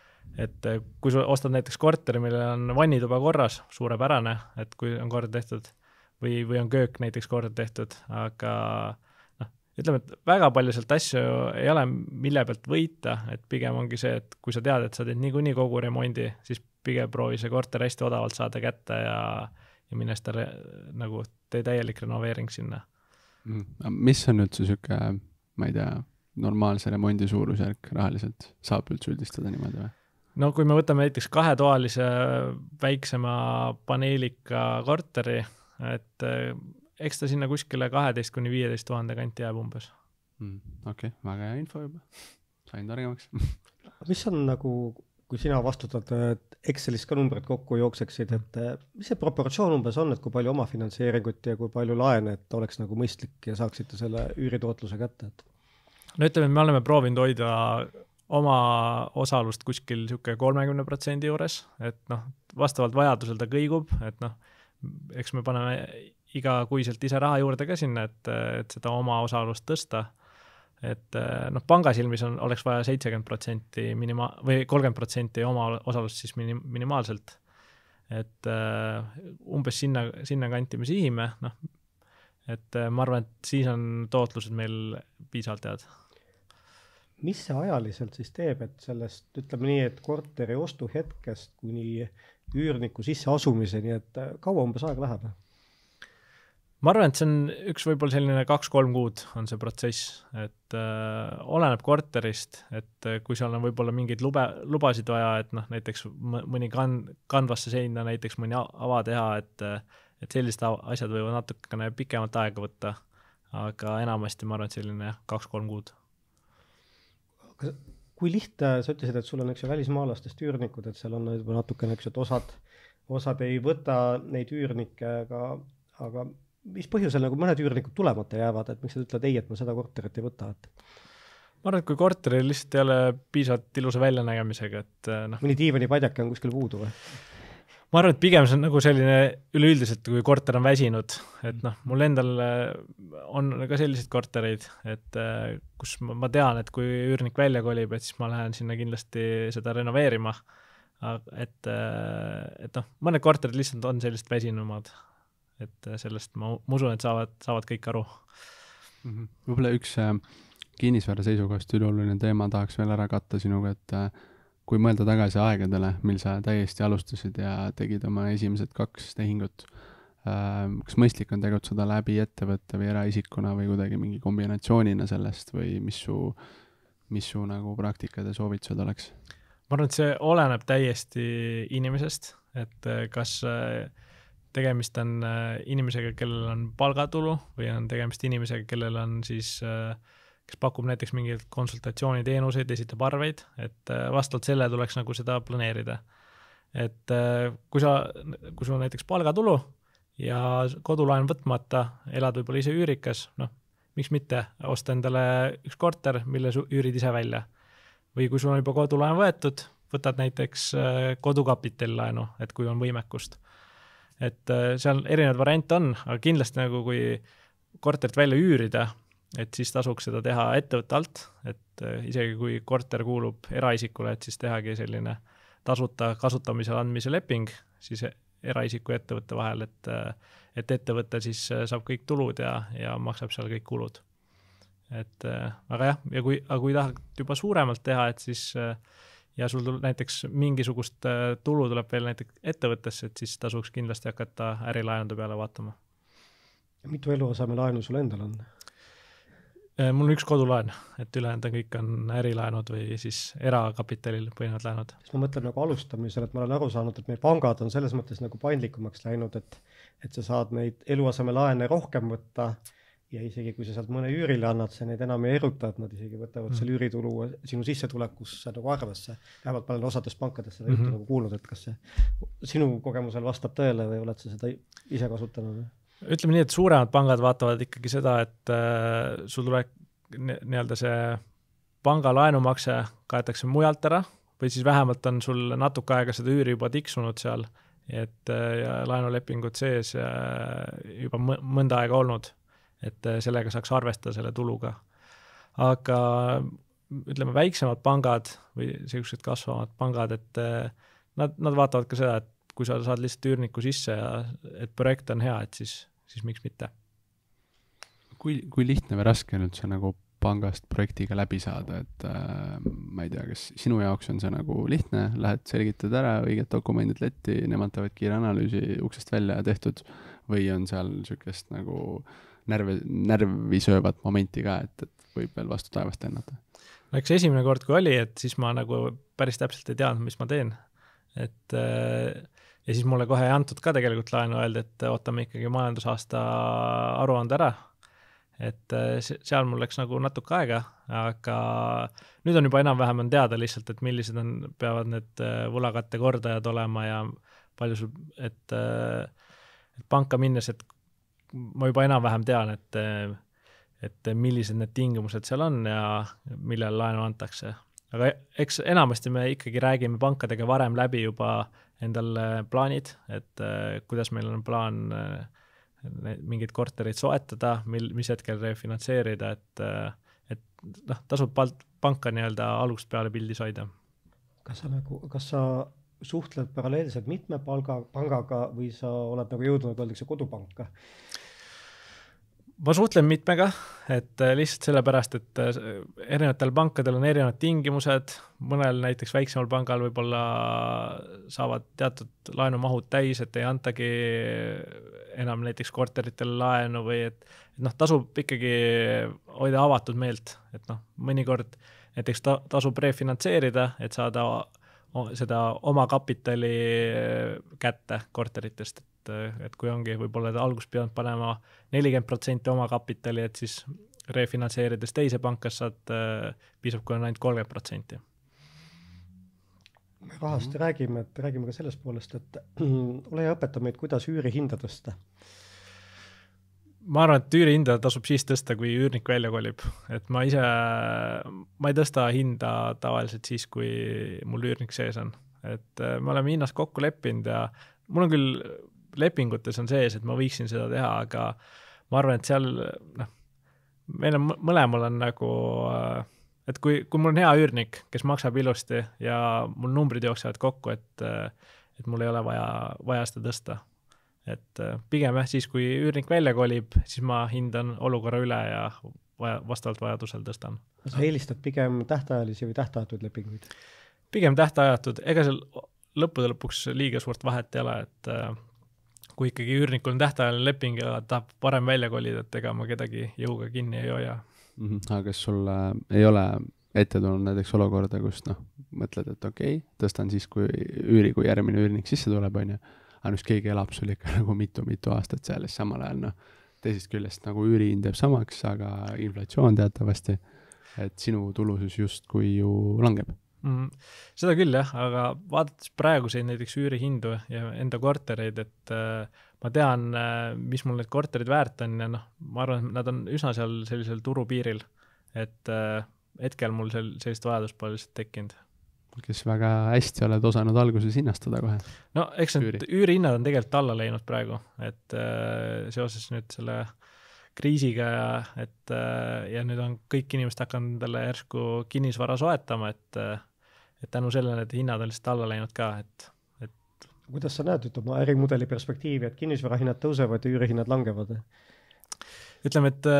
et kui sa ostad näiteks korteri, millel on vannituba korras, suurepärane, et kui on kord tehtud, või, või on köök näiteks kord tehtud, aga noh, ütleme, et väga palju sealt asju ei ole, mille pealt võita, et pigem ongi see, et kui sa tead, et sa teed niikuinii kogu remondi, siis pigem proovi see korter hästi odavalt saada kätte ja, ja mine seda re, nagu tee täielik renoveering sinna. Mm. Mis on üldse siuke, ma ei tea, normaalse remondi suurusjärk rahaliselt? Saab üldse üldistada niimoodi või? No kui me võtame näiteks kahetoalise väiksema paneelika korteri, et eks ta sinna kuskile kaheteist kuni viieteist tuhande kanti jääb umbes. Mm. Okei, okay, väga hea info juba. Sain targemaks. Mis on nagu, kui sina vastutad Excelis ka numbrid kokku jookseksid, et mis see proportsioon umbes on, et kui palju omafinantseeringut ja kui palju laene, et oleks nagu mõistlik ja saaksite selle üüritootluse kätte? Et... No ütleme, me oleme proovinud hoida oma osalust kuskil niisugune kolmekümne protsendi juures, et noh, vastavalt vajadusel ta kõigub, et noh, eks me paneme iga kuiselt ise raha juurde ka sinna, et, et seda oma osalust tõsta. Et noh, pangasilmis on, oleks vaja seitsekümmend protsenti minima- või kolmkümmend protsenti oma osalust siis minim, minimaalselt. Et uh, umbes sinna, sinna kanti me sihime, noh, et uh, ma arvan, et siis on tootlused meil piisavalt head. Mis see ajaliselt siis teeb, et sellest, ütleme nii, et korteri ostu hetkest kuni üürniku sisse asumiseni, et kaua umbes aega läheb? Ma arvan, et see on üks võib-olla selline kaks-kolm kuud on see protsess, et äh, oleneb korterist, et äh, kui seal on võib-olla mingeid lube, lubasid vaja, et noh, näiteks mõni kan, kanvasse seina näiteks mõni ava teha, et, et sellised asjad võivad natukene pikemalt aega võtta, aga enamasti ma arvan, et selline kaks-kolm kuud. Kui lihtne, sa ütlesid, et sul on üks välismaalastest üürnikud, et seal on natukene, üks, et osad, osad ei võta neid üürnikke, aga, aga mis põhjusel nagu mõned üürnikud tulemata jäävad, et miks sa ütled ei, et ma seda korterit ei võta? Et... Ma arvan, et kui korteri lihtsalt ei ole piisavalt ilusa väljanägemisega, et noh... Mõni diivani padjake on kuskil puudu või? Ma arvan, et pigem see on nagu selline üleüldiselt, kui korter on väsinud, et noh, mul endal on ka selliseid kortereid, et kus ma tean, et kui üürnik välja kolib, et siis ma lähen sinna kindlasti seda renoveerima, et, et noh, mõned korterid lihtsalt on sellist väsinumad. Et sellest ma usun, et saavad, saavad kõik aru. Mm-hmm. Võib-olla üks äh, kinnisvara seisukohast üleoluline teema tahaks veel ära katta sinuga, et äh, kui mõelda tagasi aegadele, mil sa täiesti alustasid ja tegid oma esimesed kaks tehingut, äh, kas mõistlik on tegutseda läbi ettevõtte või eraisikuna või kuidagi mingi kombinatsioonina sellest või mis su, mis su nagu praktikad ja soovitused oleks? Ma arvan, et see oleneb täiesti inimesest, et kas äh, tegemist on inimesega, kellel on palgatulu või on tegemist inimesega, kellel on siis, kes pakub näiteks mingeid konsultatsiooniteenuseid, esitab arveid, et vastavalt selle tuleks nagu seda planeerida. Et kui sa, kui sul on näiteks palgatulu ja kodulaen võtmata, elad võib-olla ise üürikas, noh, miks mitte osta endale üks korter, mille su üürid ise välja. Või kui sul on juba kodulaen võetud, võtad näiteks kodukapitalilaenu, et kui on võimekust. Et seal erinevad variante on, aga kindlasti nagu kui korterit välja üürida, et siis tasuks seda teha ettevõtte alt, et isegi kui korter kuulub eraisikule, et siis tehagi selline tasuta kasutamisel andmise leping, siis eraisiku ja ettevõtte vahel, et, et ettevõte siis saab kõik tulud ja, ja maksab seal kõik kulud. Et aga jah, ja kui, aga kui tahad juba suuremalt teha, et siis ja sul tuleb näiteks mingisugust tulu tuleb veel näiteks ettevõttesse, et siis tasuks kindlasti hakata ärilaenude peale vaatama. Mitu eluasemelaenu sul endal on? Mul on üks kodulaen, et ülejäänud kõik on ärilaenud või siis erakapitalil põhinevad laenud. Ma mõtlen nagu alustamisel, et ma olen aru saanud, et meie pangad on selles mõttes nagu paindlikumaks läinud, et, et sa saad neid eluasemelaene rohkem võtta ja isegi kui sa sealt mõne üürile annad, sa neid enam ei eruta, et nad isegi võtavad mm. selle üüritulu sinu sissetulekusse nagu arvesse. Vähemalt ma olen osadest pankadest seda mm -hmm. juttu nagu kuulnud, et kas see sinu kogemusel vastab tõele või oled sa seda ise kasutanud? Ütleme nii, et suuremad pangad vaatavad ikkagi seda, et äh, sul tuleb nii-öelda see panga laenumakse kaetakse mujalt ära või siis vähemalt on sul natuke aega seda üüri juba tiksunud seal, et ja laenulepingud sees juba mõnda aega olnud, et sellega saaks arvestada selle tuluga. Aga ütleme, väiksemad pangad või sellised kasvavad pangad, et nad, nad vaatavad ka seda, et kui sa saad lihtsalt üürniku sisse ja et projekt on hea, et siis, siis miks mitte. Kui, kui lihtne või raske on üldse nagu pangast projektiga läbi saada, et äh, ma ei tea, kas sinu jaoks on see nagu lihtne, lähed selgitad ära, õiged dokumendid letti, nemad teevad kiire analüüsi uksest välja tehtud või on seal niisugust nagu närvi, närvi söövat momenti ka, et, et võib veel vastu taevast ennata? No eks esimene kord, kui oli, et siis ma nagu päris täpselt ei teadnud, mis ma teen. Et, ja siis mulle kohe ei antud ka tegelikult laenu öelda, et ootame ikkagi majandusaasta aruande ära. Et seal mul läks nagu natuke aega, aga nüüd on juba enam-vähem on teada lihtsalt, et millised on, peavad need võlakatte kordajad olema ja palju sul, et, et panka minnes, et ma juba enam-vähem tean, et, et millised need tingimused seal on ja millal laenu antakse. Aga eks enamasti me ikkagi räägime pankadega varem läbi juba endal plaanid, et kuidas meil on plaan mingid korterid soetada, mil, mis hetkel refinantseerida, et, et noh, tasub panka nii-öelda algust peale pildis hoida. Kas sa, nagu, kas sa suhtled paralleelselt mitme palga, pangaga või sa oled nagu jõudnud, öeldakse kodupanka? Ma suhtlen mitmega, et lihtsalt sellepärast, et erinevatel pankadel on erinevad tingimused, mõnel näiteks väiksemal pangal võib-olla saavad teatud laenumahud täis, et ei antagi enam näiteks korteritele laenu või et, et noh, tasub ikkagi hoida avatud meelt, et noh, mõnikord näiteks ta, tasub refinantseerida, et saada seda oma kapitali kätte korteritest, et, et kui ongi võib-olla algust pidanud panema nelikümmend protsenti oma kapitali, et siis refinantseerides teise pankas saad piisab, kui on ainult kolmkümmend protsenti. Me rahast mm-hmm. räägime, et räägime ka sellest poolest, et ole ja õpeta meid, kuidas üüri hinda tõsta. Ma arvan, et üüri hinda tasub siis tõsta, kui üürnik välja kolib. Et ma ise, ma ei tõsta hinda tavaliselt siis, kui mul üürnik sees on. Et me oleme hinnas kokku leppinud ja mul on küll lepingutes on sees, et ma võiksin seda teha, aga ma arvan, et seal, noh, meil on mõlemal on nagu, et kui, kui mul on hea üürnik, kes maksab ilusti ja mul numbrid jooksevad kokku, et, et mul ei ole vaja, vaja seda tõsta. Et pigem jah, siis kui üürnik välja kolib, siis ma hindan olukorra üle ja vaja, vastavalt vajadusel tõstan. Sa eelistad pigem tähtajalisi või tähtajatud lepinguid? Pigem tähtajatud, ega seal lõppude lõpuks liiga suurt vahet ei ole, et kui ikkagi üürnikul on tähtajaline leping ja tahab varem välja kolida, et ega ma kedagi jõuga kinni ei hoia. Mm-hmm. Aga kas sul äh, ei ole ette tulnud näiteks olukorda, kus noh, mõtled, et okei, okay, tõstan siis, kui üüri, kui järgmine üürnik sisse tuleb, on ju, aga nüüd keegi elab sul ikka nagu mitu-mitu aastat seal ja samal ajal, noh, teisest küljest nagu üürihind jääb samaks, aga inflatsioon teatavasti, et sinu tulusus just kui ju langeb. Mm, seda küll jah, aga vaadates praeguseid näiteks üürihindu ja enda kortereid, et äh, ma tean, äh, mis mul need korterid väärt on ja noh, ma arvan, et nad on üsna seal sellisel turupiiril, et äh, hetkel mul sel, sellist vajadust pole lihtsalt tekkinud. Kes väga hästi oled osanud alguses hinnastada kohe. No eks need üürihinnad on tegelikult alla läinud praegu, et äh, seoses nüüd selle kriisiga ja, et, äh, ja nüüd on kõik inimesed hakanud endale järsku kinnisvara soetama, et, äh, et tänu sellele need hinnad on lihtsalt alla läinud ka. Et, et... Kuidas sa näed, ütleb oma ärimudeli perspektiivi, et kinnisvara hinnad tõusevad ja üürihinnad langevad? Ütleme, et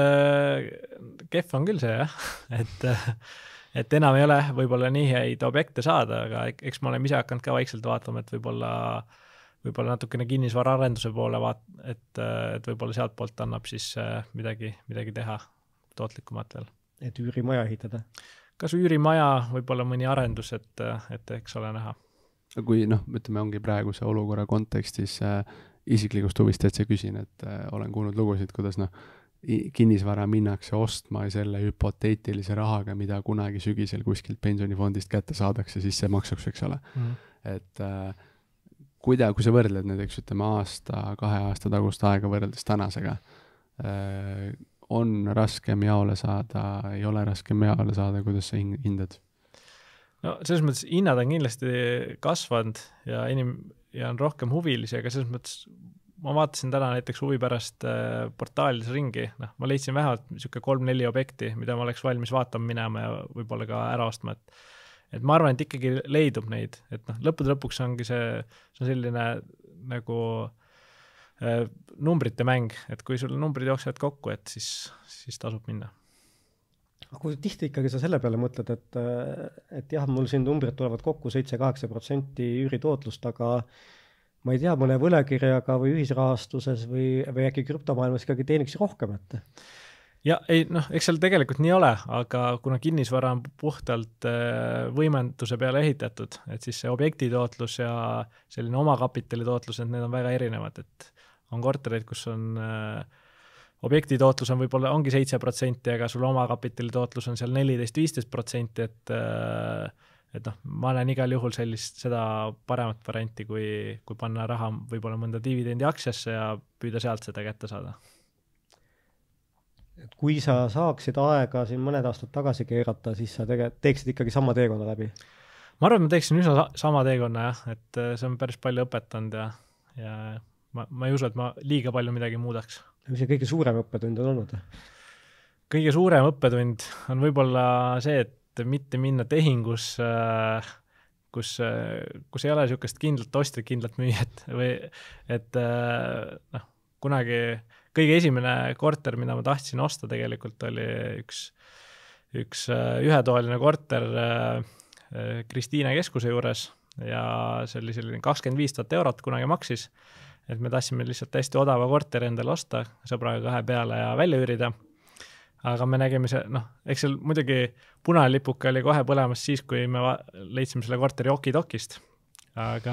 äh, kehv on küll see jah, et äh, et enam ei ole võib-olla nii häid objekte saada, aga eks ma olen ise hakanud ka vaikselt vaatama, et võib-olla, võib-olla natukene kinnisvara arenduse poole vaat-, et, et võib-olla sealt poolt annab siis midagi, midagi teha tootlikumat veel. Et üürimaja ehitada? Kas üürimaja, võib-olla mõni arendus, et, et eks ole näha. Kui noh, ütleme, ongi praeguse olukorra kontekstis äh, isiklikust huvist, et see küsin, et äh, olen kuulnud lugusid, kuidas noh, kinnisvara minnakse ostma selle hüpoteetilise rahaga, mida kunagi sügisel kuskilt pensionifondist kätte saadakse, siis see maksaks, eks ole. Mm. Et äh, kuida, kui sa võrdled näiteks, ütleme aasta, kahe aasta tagust aega võrreldes tänasega, äh, on raskem jaole saada, ei ole raskem jaole saada, kuidas sa hindad? No selles mõttes hinnad on kindlasti kasvanud ja inim- ja on rohkem huvilisi, aga selles mõttes ma vaatasin täna näiteks huvi pärast äh, portaalides ringi, noh, ma leidsin vähemalt niisugune kolm-neli objekti, mida ma oleks valmis vaatama minema ja võib-olla ka ära ostma, et et ma arvan, et ikkagi leidub neid, et noh, lõppude lõpuks ongi see, see on selline nagu äh, numbrite mäng, et kui sul numbrid jooksevad kokku, et siis, siis tasub minna. Aga kui tihti ikkagi sa selle peale mõtled, et, et jah, mul siin numbrid tulevad kokku seitse-kaheksa protsenti üüritootlust, aga ma ei tea, mõne võlekirjaga või ühisrahastuses või, või äkki krüptomaailmas ikkagi teeniks rohkem, et? Ja ei, noh, eks seal tegelikult nii ole, aga kuna kinnisvara on puhtalt võimenduse peale ehitatud, et siis see objektitootlus ja selline omakapitali tootlus, et need on väga erinevad, et on kortereid, kus on objektitootlus on võib-olla ongi seitse protsenti, aga sul omakapitali tootlus on seal neliteist viisteist protsenti, et et noh, ma olen igal juhul sellist, seda paremat varianti, kui, kui panna raha võib-olla mõnda dividendi aktsiasse ja püüda sealt seda kätte saada. Et kui sa saaksid aega siin mõned aastad tagasi keerata, siis sa tege, teeksid ikkagi sama teekonna läbi? Ma arvan, ma teeksin üsna sama teekonna, jah, et see on päris palju õpetanud ja, ja ma, ma ei usu, et ma liiga palju midagi muudaks. Mis see kõige suurem õppetund on olnud? Kõige suurem õppetund on võib-olla see, et mitte minna tehingus, kus, kus ei ole niisugust kindlat ostjat, kindlat müüjat või et noh, kunagi kõige esimene korter, mida ma tahtsin osta tegelikult oli üks, üks ühetoaline korter Kristiine keskuse juures ja see oli selline kakskümmend viis tuhat eurot kunagi maksis, et me tahtsime lihtsalt hästi odava korteri endale osta, sõbraga kahe peale ja välja üürida. Aga me nägime see, noh, eks seal muidugi punane lipuke oli kohe põlemas siis, kui me leidsime selle korteri okidokist. Aga,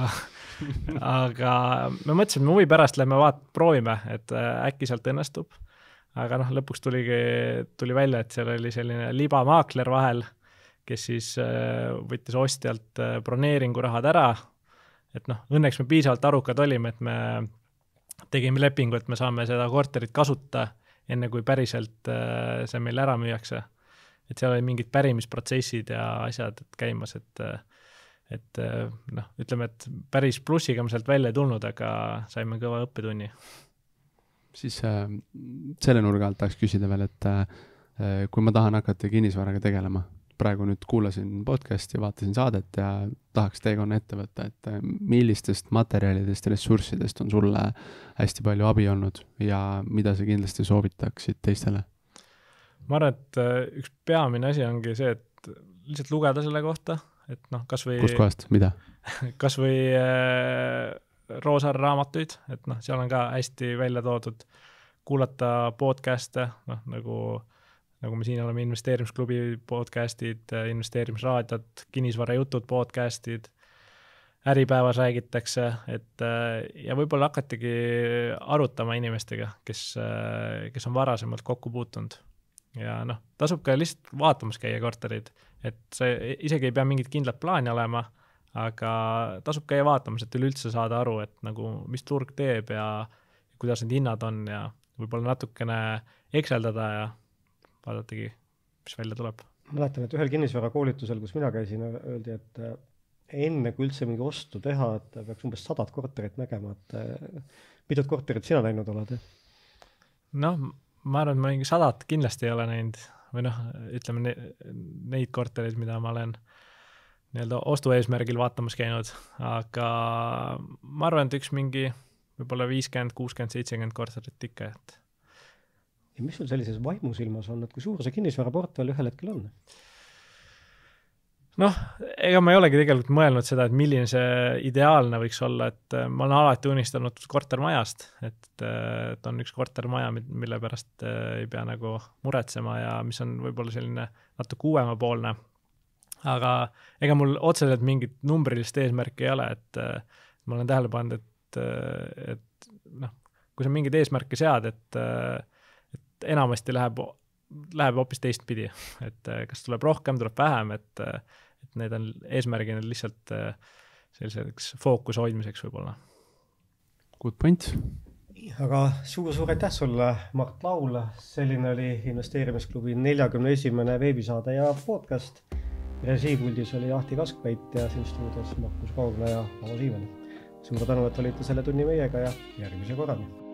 aga me mõtlesime, me huvi pärast lähme vaat, proovime, et äkki sealt õnnestub. Aga noh, lõpuks tuligi, tuli välja, et seal oli selline libamaakler vahel, kes siis võttis ostjalt broneeringu rahad ära. Et noh, õnneks me piisavalt arukad olime, et me tegime lepingu, et me saame seda korterit kasutada enne kui päriselt see meil ära müüakse. Et seal oli mingid pärimisprotsessid ja asjad et käimas, et, et noh, ütleme, et päris plussiga me sealt välja ei tulnud, aga saime kõva õppetunni. Siis äh, selle nurga alt tahaks küsida veel, et äh, kui ma tahan hakata kinnisvaraga tegelema, praegu nüüd kuulasin podcasti, vaatasin saadet ja tahaks teekonna ette võtta, et millistest materjalidest, ressurssidest on sulle hästi palju abi olnud ja mida sa kindlasti soovitaksid teistele? Ma arvan, et üks peamine asi ongi see, et lihtsalt lugeda selle kohta, et noh, kas või... Kust kohast, mida? Kas või äh, Roosaar raamatuid, et noh, seal on ka hästi välja toodud kuulata podcast'e, noh, nagu nagu me siin oleme investeerimisklubi podcastid, investeerimisraadiot, kinnisvarajutud podcastid, äripäevas räägitakse, et ja võib-olla hakatigi arutama inimestega, kes, kes on varasemalt kokku puutunud. Ja noh, tasub ka lihtsalt vaatamas käia korterid, et see isegi ei pea mingit kindlat plaani olema, aga tasub käia vaatamas, et üleüldse saada aru, et nagu mis turg teeb ja kuidas need hinnad on ja võib-olla natukene ekseldada ja vaadatagi, mis välja tuleb. Ma mäletan, et ühel kinnisvara koolitusel, kus mina käisin, öeldi, et enne kui üldse mingi ostu teha, et peaks umbes sadat korterit nägema, et mitut korterit sina näinud oled? Noh, ma arvan, et ma mingi sadat kindlasti ei ole näinud või noh, ütleme ne, neid kortereid, mida ma olen nii-öelda ostu eesmärgil vaatamas käinud, aga ma arvan, et üks mingi võib-olla viiskümmend, kuuskümmend, seitsekümmend korterit ikka, et ja mis sul sellises vaimusilmas on, et kui suur see kinnisvaraportfell ühel hetkel on? Noh, ega ma ei olegi tegelikult mõelnud seda, et milline see ideaalne võiks olla, et ma olen alati unistanud kortermajast, et, et on üks kortermaja, mille pärast ei pea nagu muretsema ja mis on võib-olla selline natuke uuemapoolne. Aga ega mul otseselt mingit numbrilist eesmärki ei ole, et ma olen tähele pannud, et, et noh, kui sa mingid eesmärke sead, et et enamasti läheb, läheb hoopis teistpidi, et kas tuleb rohkem, tuleb vähem, et, et need on eesmärgina lihtsalt selliseks fookuse hoidmiseks võib-olla. Good point. Aga suur-suur aitäh sulle, Mart Laul. Selline oli investeerimisklubi neljakümne esimene veebisaade ja podcast. Režiipuldis oli Ahti Kaskveit ja siin stuudios Markus Kaugla ja Avo Siimen. Suur tänu, et olite selle tunni meiega ja järgmise korrani.